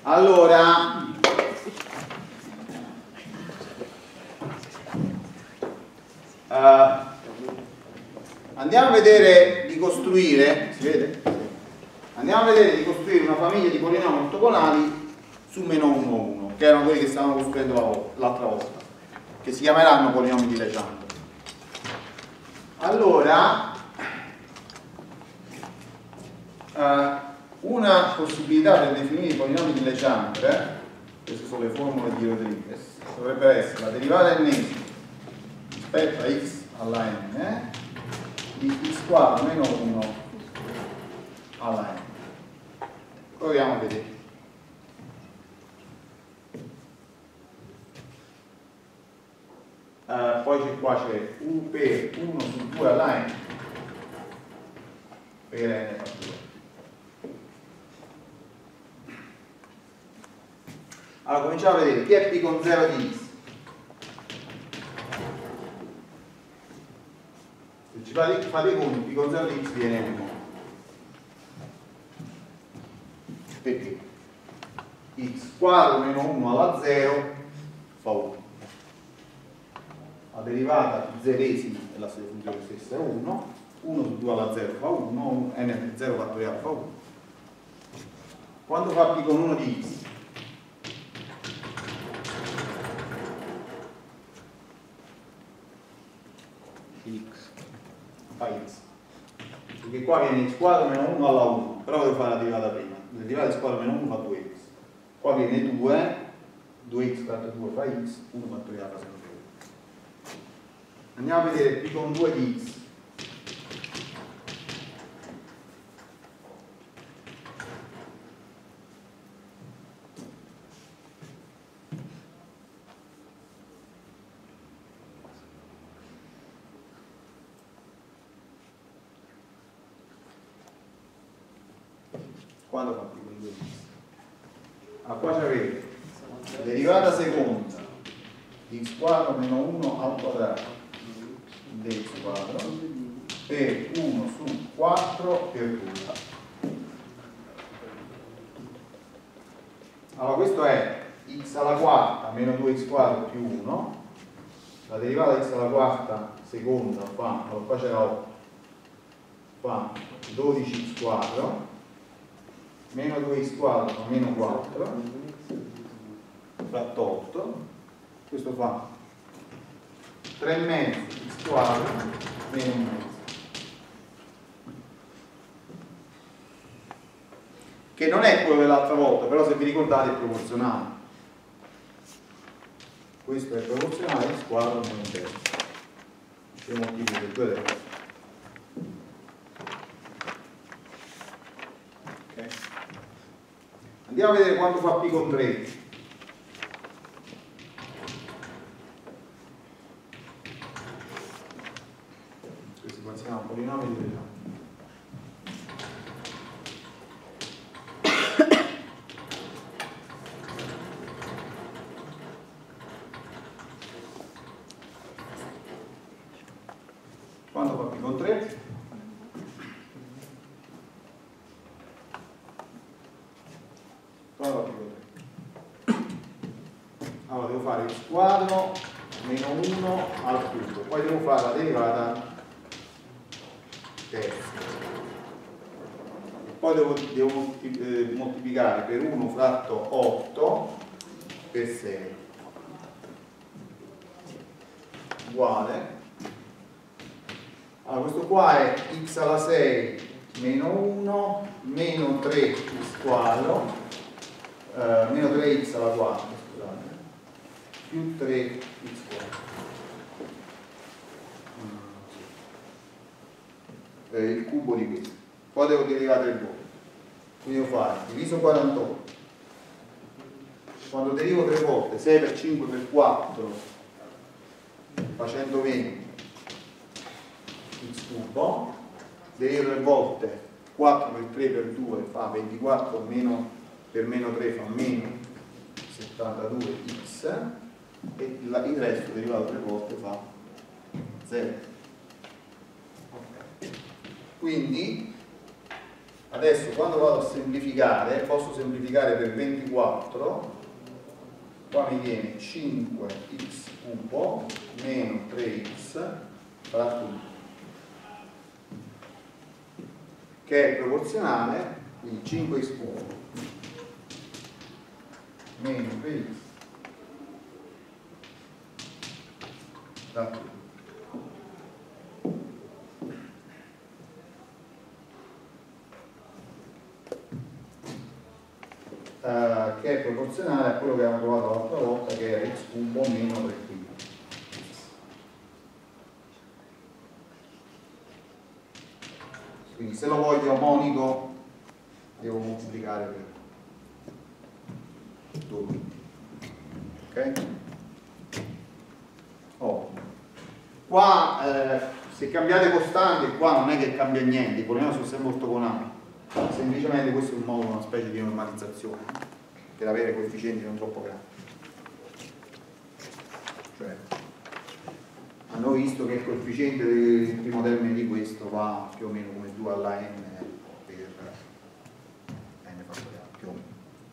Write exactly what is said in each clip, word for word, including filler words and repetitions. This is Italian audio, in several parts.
Allora, uh, andiamo a vedere di costruire, si vede? Andiamo a vedere di costruire una famiglia di polinomi ortogonali su meno uno uno, che erano quelli che stavamo costruendo l'altra volta, che si chiameranno polinomi di Legendre. Allora, uh, una possibilità per definire i polinomi di Legendre, queste sono le formule di Rodriguez, dovrebbe essere la derivata ennesima rispetto a x alla n eh, di x quadro meno uno alla n. Proviamo a vedere. Uh, poi c'è qua c'è u per uno su due alla n per n fattura. Allora cominciamo a vedere chi è p con zero di x. Se ci fate, fate i conti, p con zero di x viene uno. Perché? X quadro meno uno alla zero fa uno. La derivata di zeresima della funzione stessa è uno. uno su due alla zero fa uno. N per zero fattoriale fa uno. Quando fa p con uno di x? X fa x, perché qua viene x quadro meno uno alla uno, però devo fare la derivata prima. La derivata di x quadro meno uno fa due x, qua viene due, due x fratto due fa x, uno fattoriale fa sempre uno. Andiamo a vedere p con due di x. Quando fa p con due di x? Ah, qua c'avete la derivata seconda di x quadro meno uno al quadrato di x quadro per uno su quattro per due. Allora questo è x alla quarta meno due x quadro più uno. La derivata di x alla quarta seconda fa, allora qua c'era otto, fa dodici x quadro meno due x quadro fa meno quattro fratto otto, questo fa tre e mezzo x quadro meno un mezzo, che non è quello dell'altra volta, però se vi ricordate è proporzionale. Questo è proporzionale x quadro meno un terzo, se moltiplico il due terzi. Okay. Andiamo a vedere quanto fa p con tre. Questi qua si chiamano polinomi di Legendre. Quanto fa p con tre? Quanto fa p con tre? Allora devo fare x quadro meno uno al cubo, poi devo fare la derivata terza, poi devo, devo eh, moltiplicare per uno fratto otto per sei uguale. Allora questo qua è x alla sei meno uno meno tre x quadro eh, meno tre x alla quarta, scusate, più tre x quadro, eh, il cubo di questo. Poi devo derivare il voto, quindi devo fare diviso quarantotto, quando derivo tre volte sei per cinque per quattro fa centoventi x cubo, derivo tre volte quattro per tre per due fa ventiquattro, meno per meno tre fa meno settantadue x, e la, il resto derivato tre volte fa zero. Okay. Quindi adesso quando vado a semplificare posso semplificare per ventiquattro, qua mi viene cinque x cubo meno tre x fratto due, che è proporzionale, quindi cinque x cubo meno tre x fratto due. Uh, che è proporzionale a quello che avevamo trovato l'altra volta, che era x cubo meno tre quinti. Quindi se lo voglio monico devo moltiplicare per due quinti. Ok? Oh. Qua eh, se cambiate costante, qua non è che cambia niente, i polinomiali sono sempre ortogonali. Semplicemente questo è un modo, una specie di normalizzazione per avere coefficienti non troppo grandi. Cioè, hanno visto che il coefficiente del primo termine di questo va più o meno come due alla n per n fattoriale, più o meno.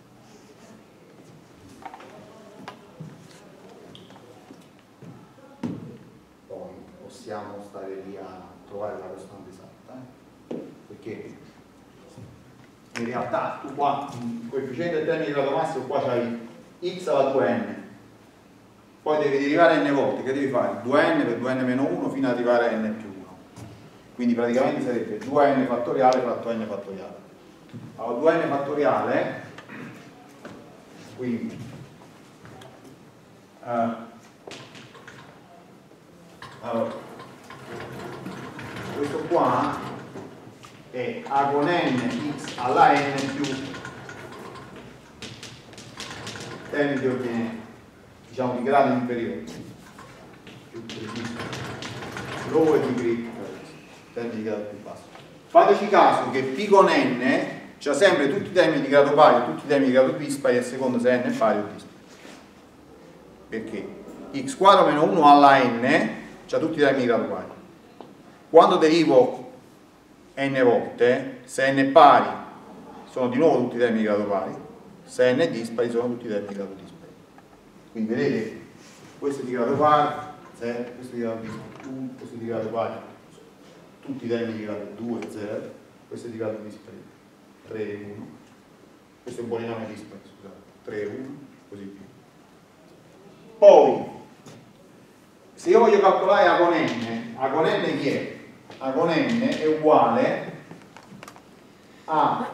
Poi possiamo stare lì a trovare la costante esatta, eh? Perché in realtà tu qua il coefficiente del termine di grado massimo qua c'hai x alla due n, poi devi derivare n volte, che devi fare? due n per due n meno uno fino ad arrivare a n più uno, quindi praticamente sarebbe due n fattoriale fratto n fattoriale. Allora due n fattoriale, quindi uh, allora questo qua è a con n x alla n più termini di ordine, diciamo, di grado inferiore, più low e di termini di grado più basso. Fateci caso che p con n c'ha sempre tutti i termini di grado pari e tutti i termini di grado dispari a seconda se n è pari o dispari. Perché x quadro meno uno alla n c'ha tutti i termini di grado pari. Quando derivo n volte, se n è pari sono di nuovo tutti i termini di grado pari, se n è dispari sono tutti i termini di grado dispari. Quindi vedete, questo è di grado pari, zero, questo è di grado dispari, uno, questo è di grado pari, tutti i termini di grado due, zero, questo è di grado dispari, tre, uno, questo è un polinomio dispari, scusate, tre, uno, così via. Poi, se io voglio calcolare a con n, a con n chi è? A con n è uguale a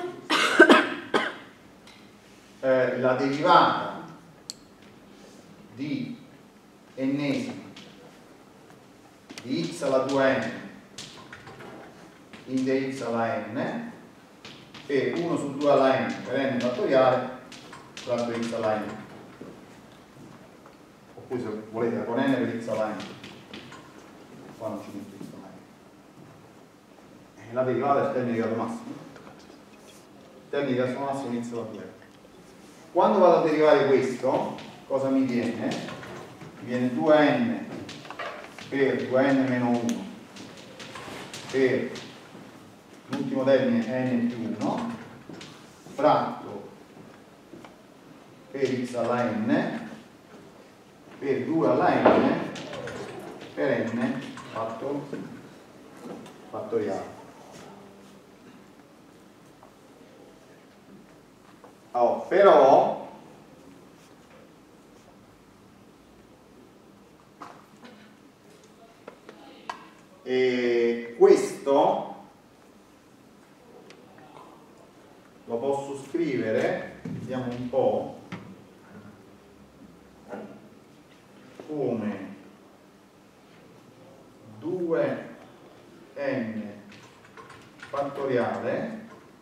eh, la derivata di ennesima di x alla due n in dx alla n e uno su due alla n per n fattoriale fratto x alla n, oppure se volete con n per x alla n, qua non ci metto x alla n, la derivata del termine di grado massimo, il termine di grado massimo inizia da due. Quando vado a derivare questo, cosa mi viene? Mi viene due n per due n meno uno per l'ultimo termine n più uno fratto per x alla n per due alla n per n fatto fattoriale. Oh, però e questo lo posso scrivere, vediamo un po', come due n fattoriale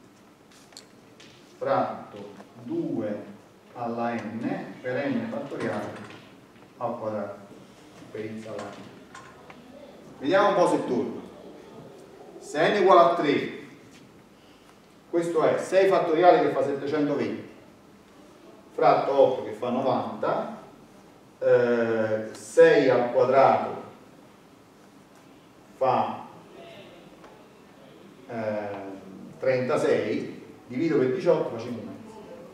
fratto due alla n per n fattoriale al quadrato per x alla n. Vediamo un po' se torna. Se n uguale a tre, questo è sei fattoriale che fa settecentoventi fratto otto che fa novanta, eh, sei al quadrato fa eh, trentasei, divido per diciotto, fa cinque e mezzo.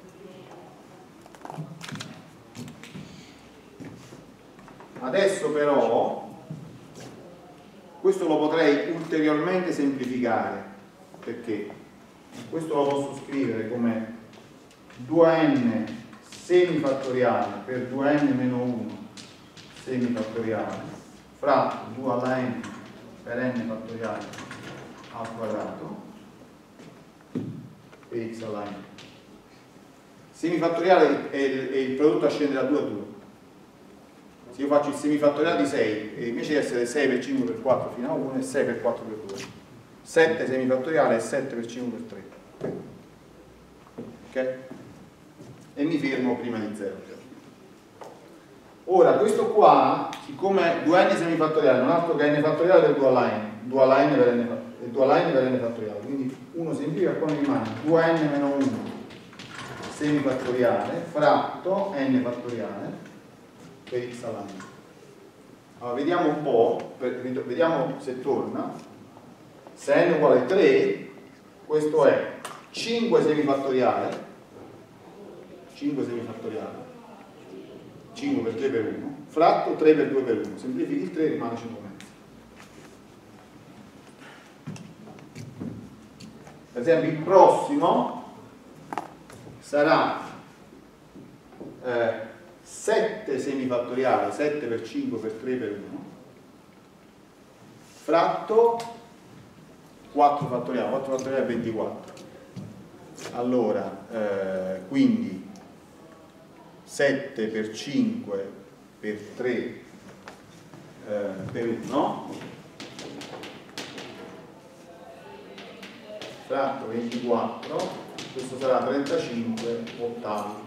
Adesso però questo lo potrei ulteriormente semplificare, perché questo lo posso scrivere come due n semifattoriale per due n meno uno semifattoriale fratto due alla n per n fattoriale al quadrato per x alla n. Semifattoriale è il, è il prodotto a scendere da due a due. Se io faccio il semifattoriale di sei, e invece di essere sei per cinque per quattro fino a uno, è sei per quattro per due. sette semifattoriale è sette per cinque per tre. Ok? E mi fermo prima di zero. Ora, questo qua, siccome due n semifattoriale non è altro che n fattoriale per due alla n, due alla n per n, due alla n per n fattoriale, quindi uno semplifica, qua mi rimane due n meno uno semifattoriale fratto n fattoriale per x alla n. Allora, vediamo un po', per, vediamo se torna. Se n uguale tre, questo è cinque semifattoriale, cinque semifattoriale, cinque per tre per uno, fratto tre per due per uno, semplifichi il tre, rimane cinque e mezzo. Per esempio il prossimo sarà eh, sette semifattoriale, sette per cinque per tre per uno, fratto quattro fattoriale, quattro fattoriale è ventiquattro. Allora, eh, quindi sette per cinque per tre eh, per uno, fratto ventiquattro, questo sarà trentacinque ottavi.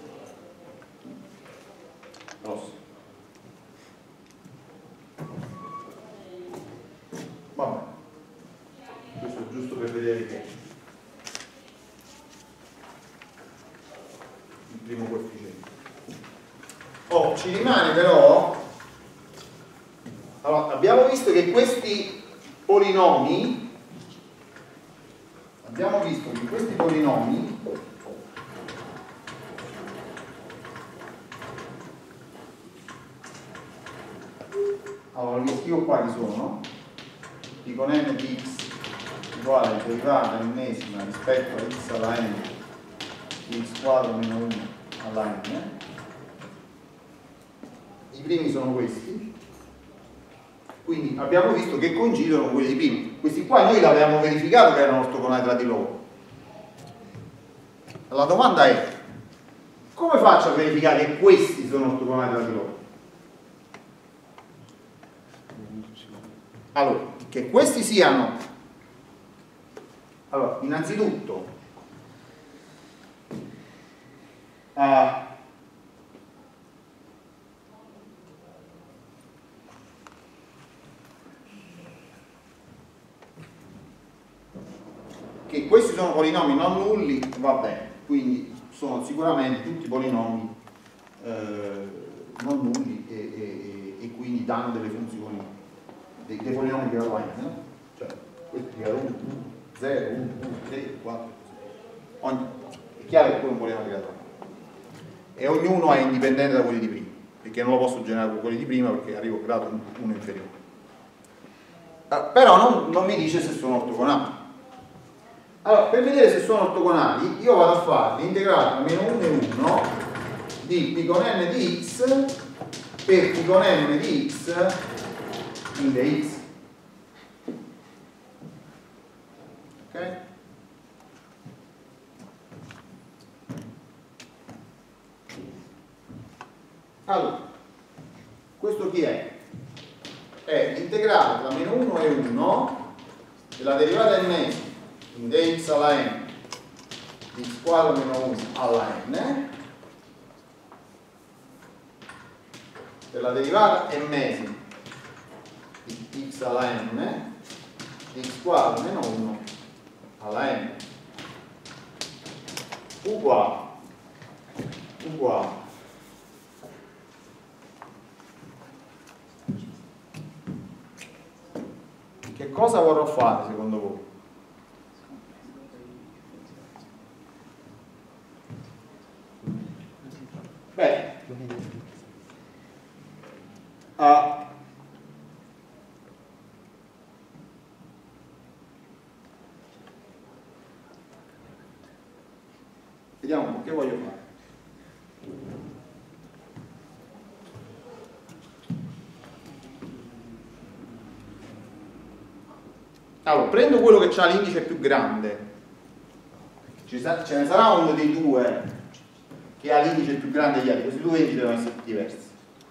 Prossimo. Vabbè, questo è giusto per vedere che il primo coefficiente. Oh, ci rimane però, allora, abbiamo visto che questi polinomi, abbiamo visto che questi polinomi allora li scrivo qua che sono p con n di x uguale alla derivata ennesima rispetto a x alla n di x quadro meno uno alla n. I primi sono questi, quindi abbiamo visto che coincidono con quelli di prima. Questi qua noi l'avevamo verificato che erano ortogonali tra di loro. La domanda è: come faccio a verificare che questi sono ortogonali tra di loro? Allora, che questi siano, allora, innanzitutto uh, che questi sono polinomi non nulli, va bene, quindi sono sicuramente tutti polinomi eh, non nulli e, e, e quindi danno delle funzioni, dei, dei polinomi di grado n, no? Cioè questi di grado uno, zero, uno, tre, quattro, ogni, è chiaro che quello è un polinoma di grado n e ognuno è indipendente da quelli di prima, perché non lo posso generare con quelli di prima perché arrivo a grado uno inferiore. Uh, però non, non mi dice se sono ortogonali. Allora, per vedere se sono ortogonali, io vado a fare l'integrale tra meno uno e uno di p con n di x per p con n di x in dx. Ok? Allora, questo chi è? È l'integrale tra meno uno e uno della derivata ennesima in dx alla n di x quadro meno uno alla n della derivata ennesima di x alla n di x quadro meno uno alla n uguale uguale che cosa vorrò fare secondo voi? Vediamo un po' che voglio fare. Allora, prendo quello che ha l'indice più grande. Ce ne sarà uno dei due che ha l'indice più grande degli altri. Questi due indici devono essere diversi.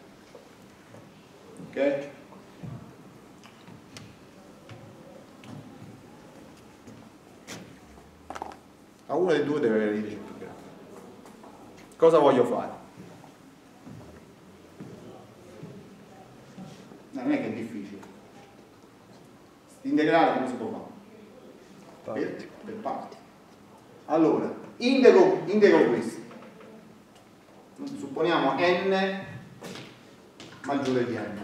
Ok? A uno dei due deve avere l'indice più grande. Cosa voglio fare? Non è che è difficile. Integrare come si può fare? Per, per parti. Allora, integro, integro questi. Supponiamo n maggiore di n.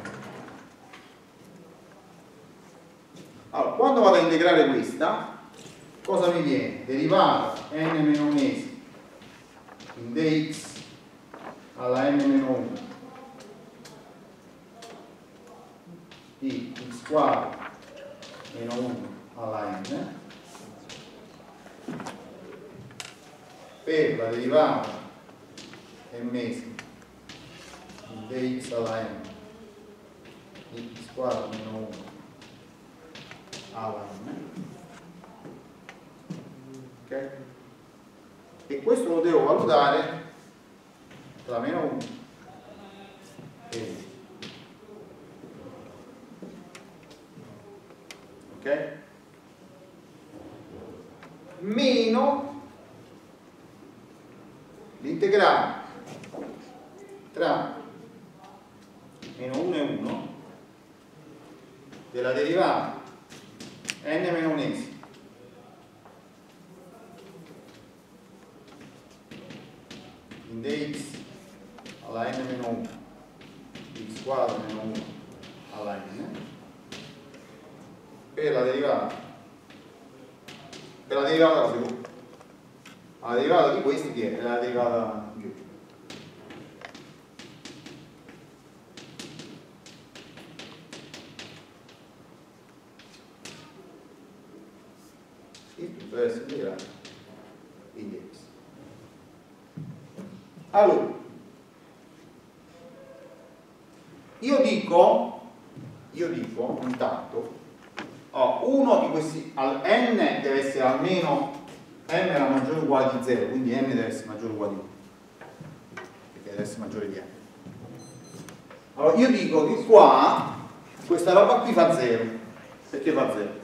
Allora, quando vado a integrare questa, cosa mi viene? Derivata n meno unesima in dx alla n meno uno di x quadro meno uno alla n per la derivata ennesima in dx alla n di x quadro meno uno alla n. Ok? E questo lo devo valutare tra meno uno e uno. Ok? Meno l'integrale tra meno uno e uno della derivata n meno unesima in dx alla n meno uno di x quadro meno uno alla n per la derivata per la derivata della seconda. La derivata di questi che è la derivata giù. Il tutto deve essere integrato in dx. Allora, io dico, io dico intanto, oh, uno di questi, al n deve essere almeno, m era maggiore o uguale di zero, quindi n deve essere maggiore o uguale di uno, perché deve essere maggiore di n. Allora, io dico che qua, questa roba qui fa zero, perché fa zero?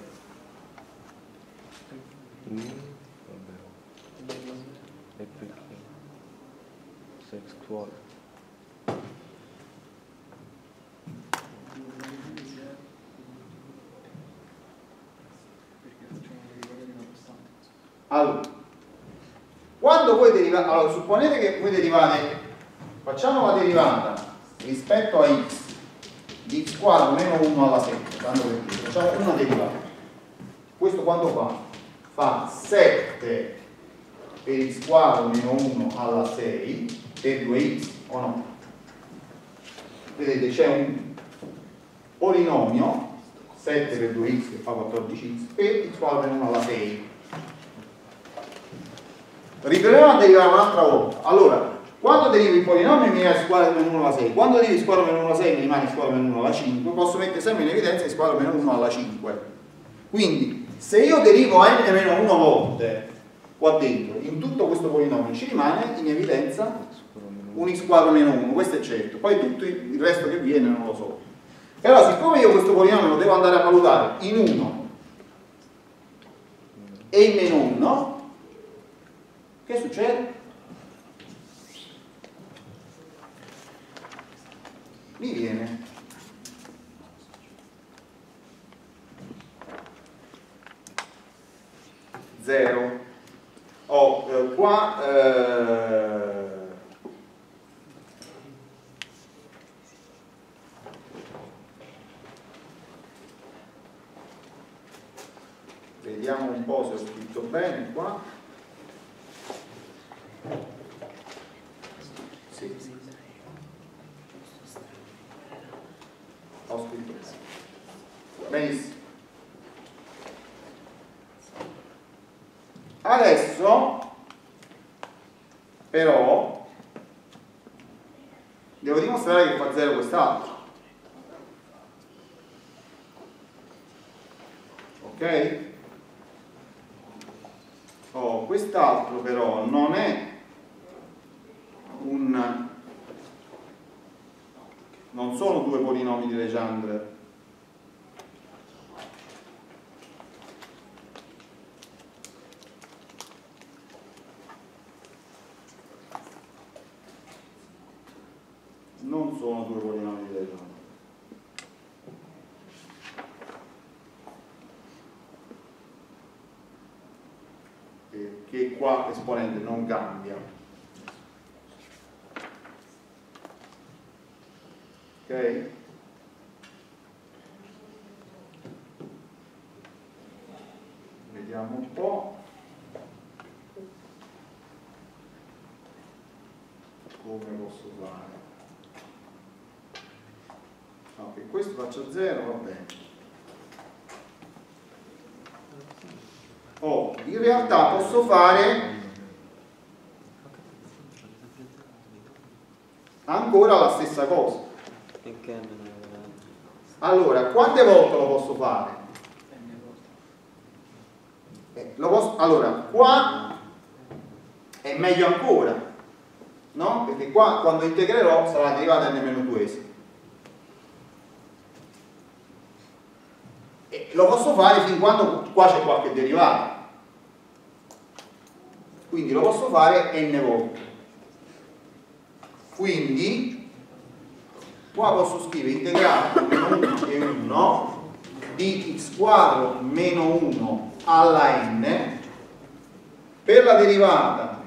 Mm, vabbè. E perché? Sexuale. Allora, quando voi derivate, allora supponete che voi derivate, facciamo la derivata rispetto a x di x quadro meno uno alla sette, tanto per dire, facciamo una derivata. Questo quanto fa? Fa sette per x quadro meno uno alla sei per due x o no? Vedete, c'è un polinomio sette per due x che fa quattordici x per x quadro meno uno alla sei. Riproviamo a derivare un'altra volta. Allora, quando derivo il polinomio mi rimane x quadro meno uno alla sei. Quando derivo x quadro meno uno alla sei mi rimane x quadro meno uno alla cinque. Posso mettere sempre in evidenza x quadro meno uno alla cinque. Quindi, se io derivo n meno uno volte qua dentro, in tutto questo polinomio ci rimane in evidenza un x quadro meno uno, questo è certo. Poi tutto il resto che viene non lo so. Però siccome io questo polinomio lo devo andare a valutare in uno e in meno uno, che succede? Mi viene zero. Oh, eh, qua eh, vediamo un po' se ho scritto bene qua. Sì. Ho scritto benissimo. Adesso però devo dimostrare che fa zero quest'altro. Ok? Oh, quest'altro però non è un non sono due polinomi di Legendre, non sono due polinomi di Legendre. Che qua esponente non cambia. Ok? Vediamo un po' come posso fare. Ok, questo faccio zero, va bene. Oh, in realtà posso fare ancora la stessa cosa. Allora, quante volte lo posso fare? Eh, lo posso, allora, qua è meglio ancora, no? Perché qua quando integrerò sarà la derivata n meno due. E lo posso fare fin quando qua c'è qualche derivata. Quindi lo posso fare n volte. Quindi qua posso scrivere integrale meno uno e uno di x quadro meno uno alla n per la derivata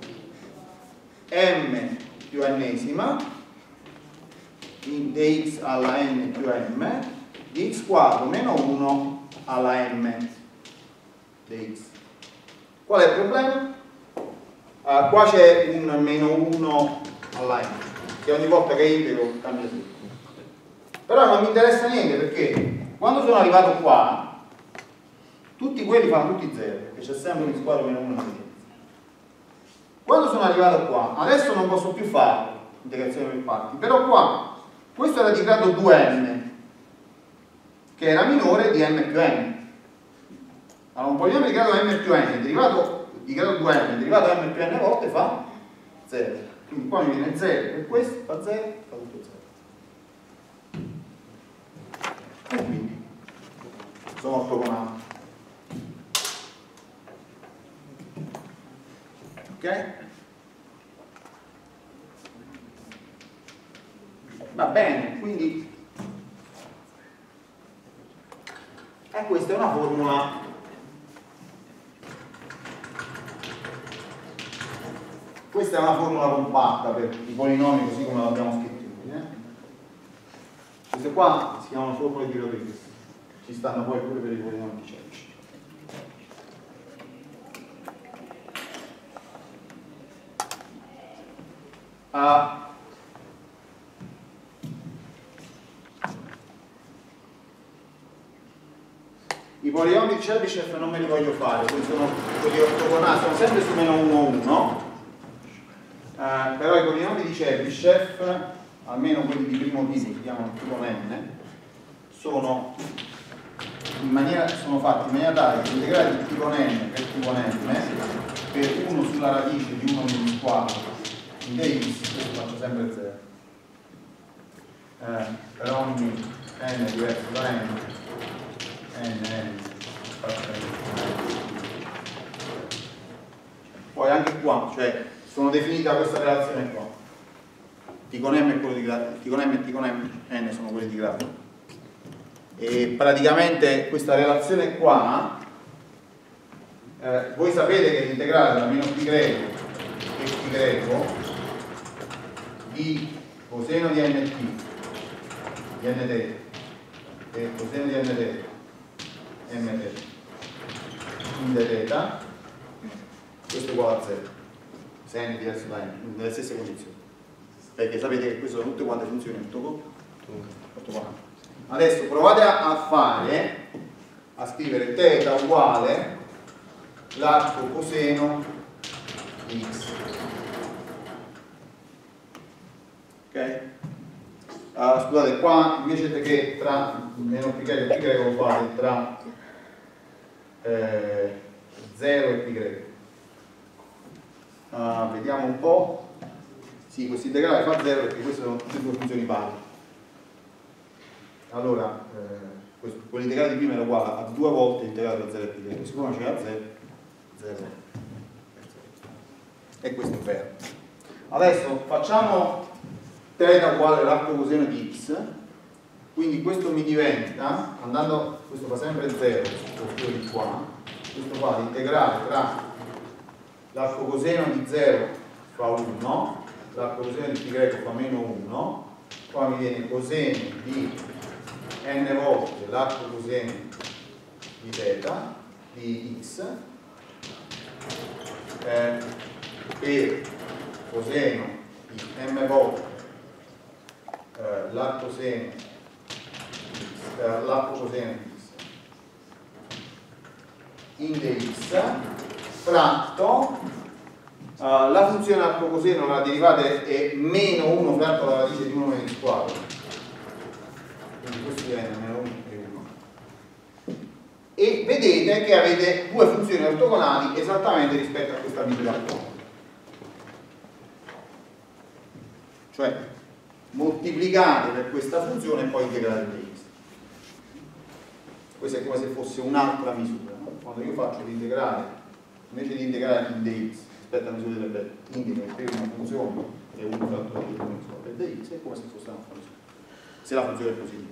m più ennesima in dx alla n più m di x quadro meno uno alla m dx. Qual è il problema? Uh, qua c'è un meno uno alla n, che ogni volta che integro cambia tutto. Però non mi interessa niente, perché quando sono arrivato qua tutti quelli fanno tutti zero, perché c'è sempre un x quadro meno uno. Quando sono arrivato qua, adesso non posso più fare integrazione per parti, però qua questo era di grado due n, che era minore di m più n. Allora un polinomio di grado m più n derivato di grado due n derivato m più n volte fa zero. Quindi qua mi viene zero, per questo fa zero, fa tutto zero. E quindi sono ortogonali. Ok? Va bene, quindi e questa è una formula questa è una formula compatta per i polinomi così come l'abbiamo scritto qui, eh? Queste qua si chiamano formule di Rodriguez, ci stanno poi pure per i polinomi di Chebyshev. Uh, I polinomi di Chebyshev non me li voglio fare, questi sono quelli ortogonali, sono sempre su meno uno uno, eh, però i polinomi di Chebyshev, almeno quelli di primo tipo, si chiamano tipo n, sono, in maniera, sono fatti in maniera tale che integrare il tipo n per tipo n per uno sulla radice di uno meno quattro in dx, questo faccio sempre zero, eh, per ogni n diverso da n N, N, poi anche qua, cioè sono definita questa relazione qua, T con M e quello di grado, T con M e T con N sono quelli di grado, e praticamente questa relazione qua eh, voi sapete che l'integrale da meno pi greco e pi greco di coseno di nt di nt e coseno di nt mt in θ, questo è uguale a zero se n è diverso da n nelle stesse condizioni, perché sapete che queste sono tutte quante funzioni ortogonali. Adesso provate a, a fare a scrivere θ uguale l'arco coseno di x, Ok? Uh, scusate, qua invece che tra meno π e π lo fate tra eh, zero e π. Uh, vediamo un po'. Sì, questo integrale fa zero perché queste sono tutte due funzioni pari. Allora, eh, quell'integrale di prima era uguale a due volte integrale da zero a π, siccome c'era zero, zero. E questo è vero. Adesso facciamo θ uguale l'arco coseno di x, quindi questo mi diventa, andando, questo fa sempre zero, questo di qua, questo fa l'integrale tra l'arco coseno di zero fa uno, l'arco coseno di π fa meno uno, qua mi viene coseno di n volte l'arco coseno di θ, di x, eh, per coseno di m volte eh, l'arco coseno eh, l'arco coseno di x in dx fratto uh, la funzione arco coseno, la derivata è meno uno fratto la radice di uno meno x quadro, quindi questo diventa meno uno e uno, e vedete che avete due funzioni ortogonali esattamente rispetto a questa misura qua, cioè moltiplicate per questa funzione e poi integrate dx. Questa è come se fosse un'altra misura, no? Quando io faccio l'integrale, invece di integrare in dx rispetto alla misura delle belle, integro per una funzione e uno fratto di uno per dx, è come se fosse una funzione, se la funzione è positiva.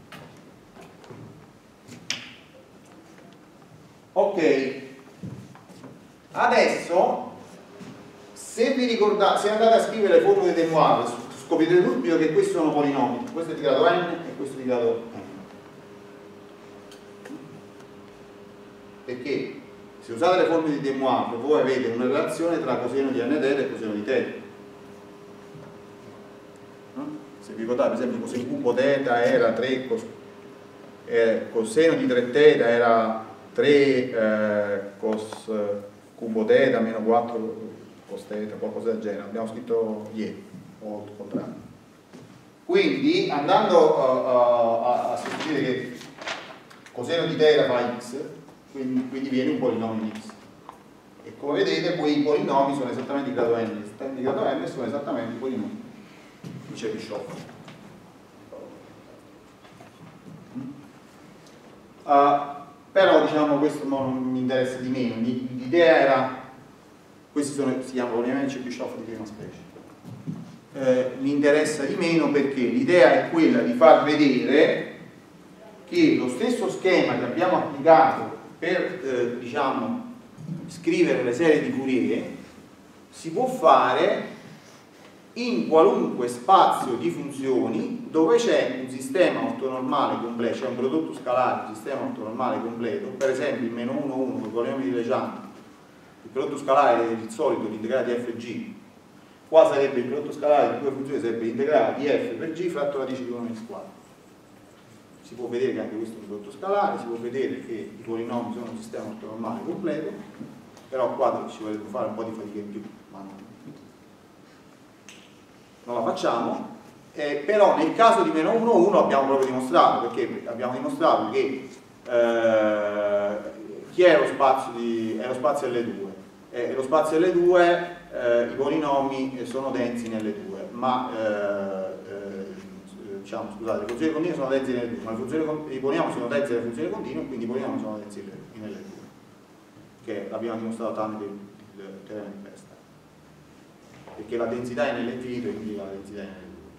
Ok, adesso se vi ricordate, se andate a scrivere le formule di De Moivre, scoprirete subito che questi sono polinomi, questo è di grado n e questo è di grado n. Perché se usate le formule di De Moivre voi avete una relazione tra coseno di n θ e coseno di θ. No? Se vi ricordate, per esempio, coseno cubo θ era tre, cos, eh, coseno di tre θ era tre eh, cos cubo θ meno quattro cos θ, qualcosa del genere, abbiamo scritto ieri, o il contrario. Quindi andando uh, uh, a sostituire che coseno di θ fa x, quindi, quindi viene un polinomio di x, e come vedete quei polinomi sono esattamente di grado n, di grado n sono esattamente i polinomi di Chebyshev. Uh, però diciamo questo non mi interessa di meno, l'idea era, questi sono, si chiamano polinomi di Chebyshev di prima specie, eh, mi interessa di meno perché l'idea è quella di far vedere che lo stesso schema che abbiamo applicato per eh, diciamo scrivere le serie di Fourier si può fare in qualunque spazio di funzioni dove c'è un sistema ortonormale completo, cioè un prodotto scalare, un sistema ortonormale completo, per esempio il meno uno uno con i polinomi di Legendre, il prodotto scalare è il solito l'integrale di f g, qua sarebbe il prodotto scalare di due funzioni, sarebbe l'integrale di f per g fratto la radice di uno x quadro. Si può vedere che anche questo è un prodotto scalare, si può vedere che i polinomi sono un sistema ortonormale completo, però qua ci volete fare un po' di fatica in più, ma non la facciamo, eh, però nel caso di meno uno uno abbiamo proprio dimostrato, perché abbiamo dimostrato che eh, chi è lo spazio, di, è lo spazio L due, e lo spazio L due eh, i polinomi sono densi in L due, ma eh, diciamo, scusate, le funzioni continue sono dense in L due, ma le funzioni, i polinomi sono densi nelle funzioni continue e quindi i polinomi sono densi in L due, che l'abbiamo dimostrato tramite il teorema di Festa, perché la densità è nell'infinito e quindi la densità è in L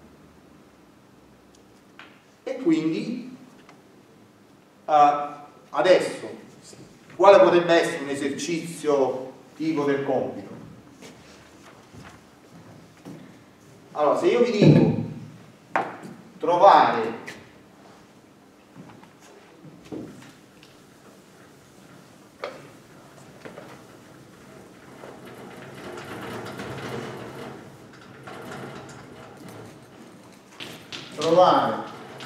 due. E quindi uh, adesso quale potrebbe essere un esercizio tipo del compito? Allora, se io vi dico trovare trovare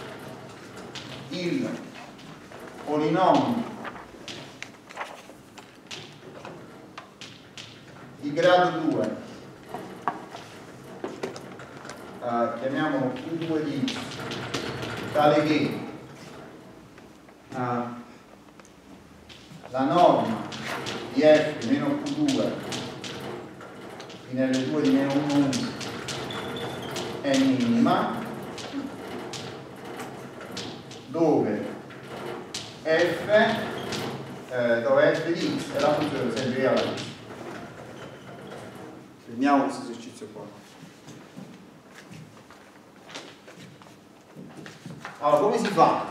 il polinomio di grado due uh, uh, chiamiamolo Q due di x, tale che uh, la norma di f meno Q due in L due di meno uno uno è minima, dove f, eh, dove f di x è la funzione sempre alla x. Prendiamo questo esercizio qua. Allora, come si fa?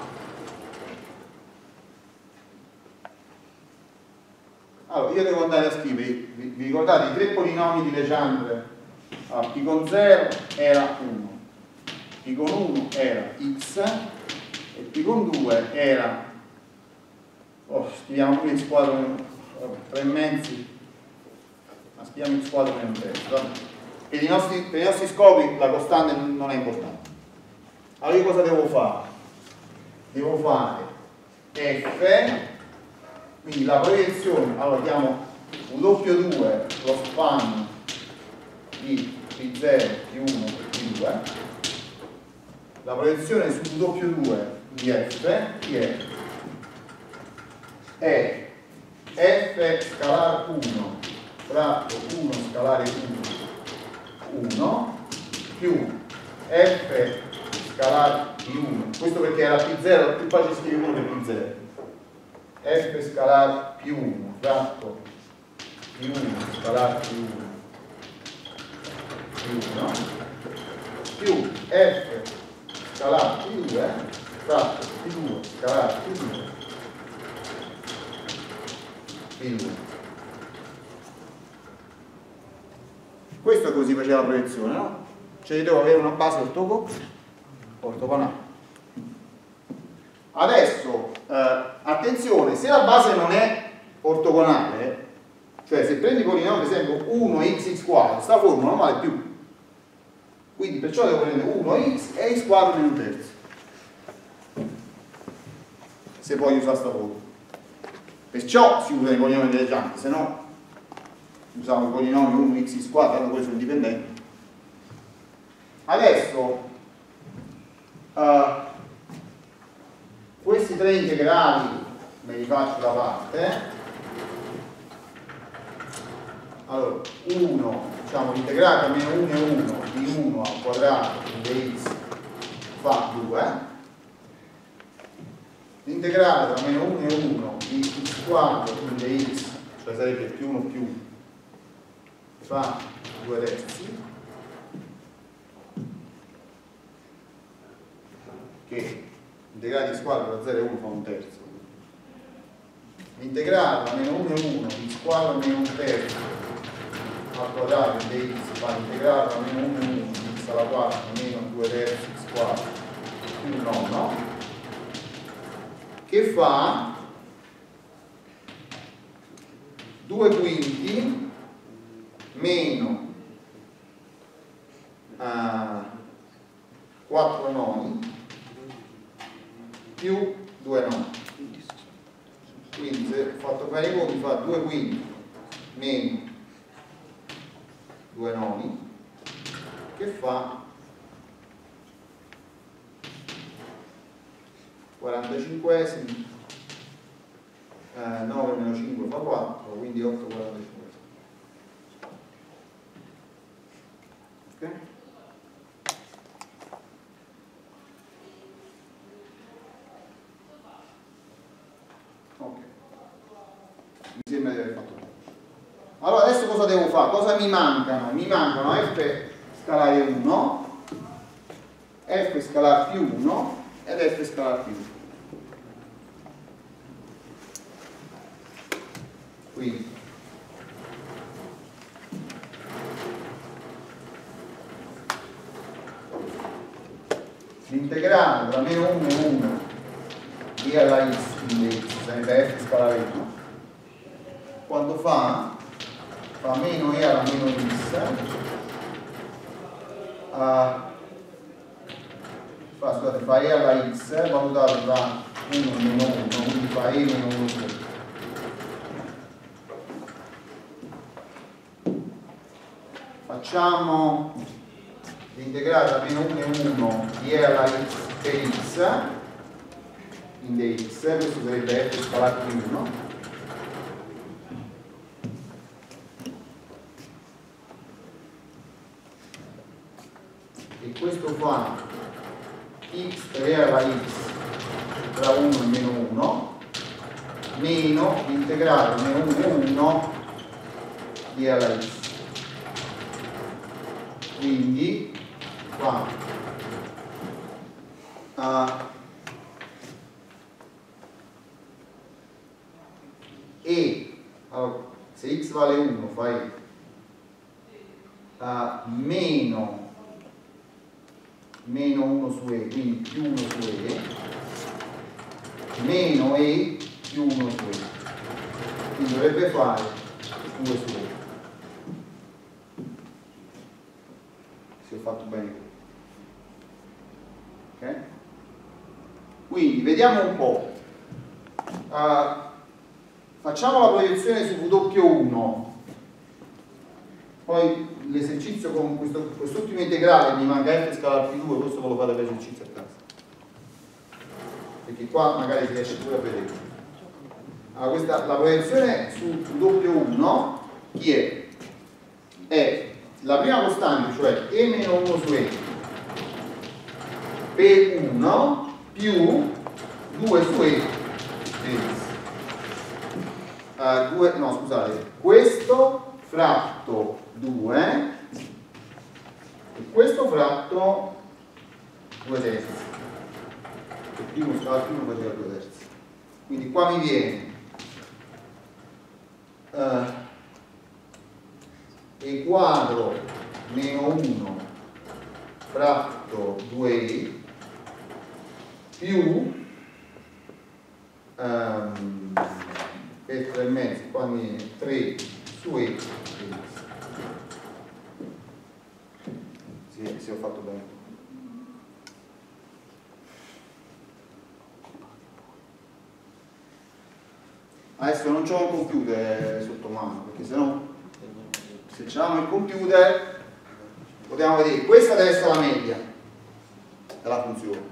Allora, io devo andare a scrivere, vi, vi ricordate i tre polinomi di Legendre? Allora, P con zero era uno, P con uno era x e P con due era, oh, scriviamo qui in squadro tre mezzi, ma scriviamo in squadro meno un terzo. Per i nostri, per i nostri scopi la costante non è importante. Allora io cosa devo fare? Devo fare f, quindi la proiezione, allora chiamo W due lo span di P zero, P uno e P due, la proiezione su W due di f che è, è f scalare uno fratto uno scalare uno, uno più f scalare di uno, questo perché era P zero, più facile scrivere uno che P zero, f scalare più uno fratto più uno scalare più uno più uno più f scalare più due fratto più due scalare più due più due. Questo così faceva la proiezione, no? Cioè io devo avere una base ortogo ortogonale. Adesso eh, attenzione, se la base non è ortogonale, cioè se prendi polinomi per esempio uno x x quadro, questa formula non vale più, quindi perciò devo prendere uno x e x quadro meno un terzo se voglio usare questa formula. Perciò si usano i polinomi delle Legendre, se no usiamo i polinomi uno x x quadro, tanto quelli sono indipendenti. Adesso uh, questi tre integrali me li faccio da parte. Allora, uno, diciamo l'integrale tra meno uno e uno di uno al quadrato di x fa due, l'integrale tra meno uno e uno di x quadro di x, cioè sarebbe più uno più uno, fa due terzi, che l'integrale di squadra da zero a uno fa un terzo, l'integrale da meno uno e uno di squadra meno un terzo al quadrato di x fa l'integrale da meno uno e uno di x alla quarta meno due terzi x quadro più nonno, che fa due quinti meno uh, quattro noni più due noni. Quindi se ho fatto fare i conti fa due quinti meno due noni, che fa quarantacinquesimi, eh, nove meno cinque fa quattro, quindi otto quarantacinquesimi. Ok? Ok, mi sembra di aver fatto tutto. Allora adesso cosa devo fare? Cosa mi mancano? Mi mancano f scalare uno, f scalare più uno ed f scalare più uno. Quindi l'integrale tra meno uno e uno di alla x, quindi x sarebbe f scalare uno, quando fa? Fa meno e alla meno x, uh, fa, scusate, fa e alla x valutato tra uno e meno uno, quindi fa e meno uno. Facciamo l'integrale da meno uno e uno di e alla x per x in dx, questo sarebbe f scalato di uno, e questo fa x per e alla x tra uno e meno uno meno l'integrale meno uno e uno di e alla x. Quindi qua uh, e allora, se x vale uno fai uh, meno meno uno su e, quindi più uno su e, meno e più uno su e, quindi dovrebbe fare due su e. Se ho fatto bene, ok? Quindi vediamo un po', uh, facciamo la proiezione su W uno, poi l'esercizio con questo, quest'ultimo integrale mi manca f scalato di due, questo ve lo fate per l'esercizio a casa, perché qua magari si riesce pure a vedere. Allora, questa, la proiezione su W uno chi è? È la prima costante, cioè e meno uno su e per uno più due su e per x. Uh, due, no scusate, questo fratto due e questo fratto due terzi, il primo scala primo faceva due terzi, quindi qua mi viene uh, e quadro meno uno fratto due e più um, per tre e mezzo, qua mi viene tre su e. Sì, sì, ho fatto bene. Adesso non c'ho un computer sotto mano, perché sennò se c'avevamo il computer potevamo vedere, questa deve essere la media della funzione.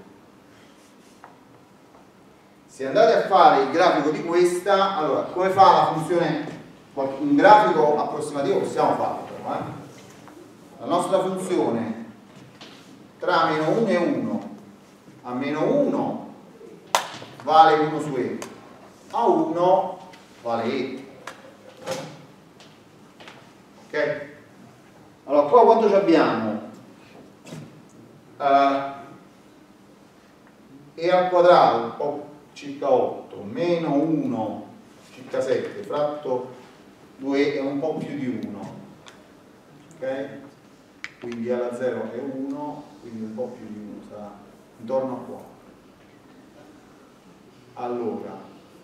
Se andate a fare il grafico di questa, allora come fa la funzione? Un grafico approssimativo possiamo farlo, però, eh? La nostra funzione tra meno uno e uno a meno uno vale uno su e, a uno vale e. Ok? Allora qua quanto ci abbiamo? Uh, e al quadrato un po' circa otto meno uno circa sette fratto due è un po' più di uno, ok? Quindi alla zero è uno, quindi un po' più di uno sarà intorno a qua. Allora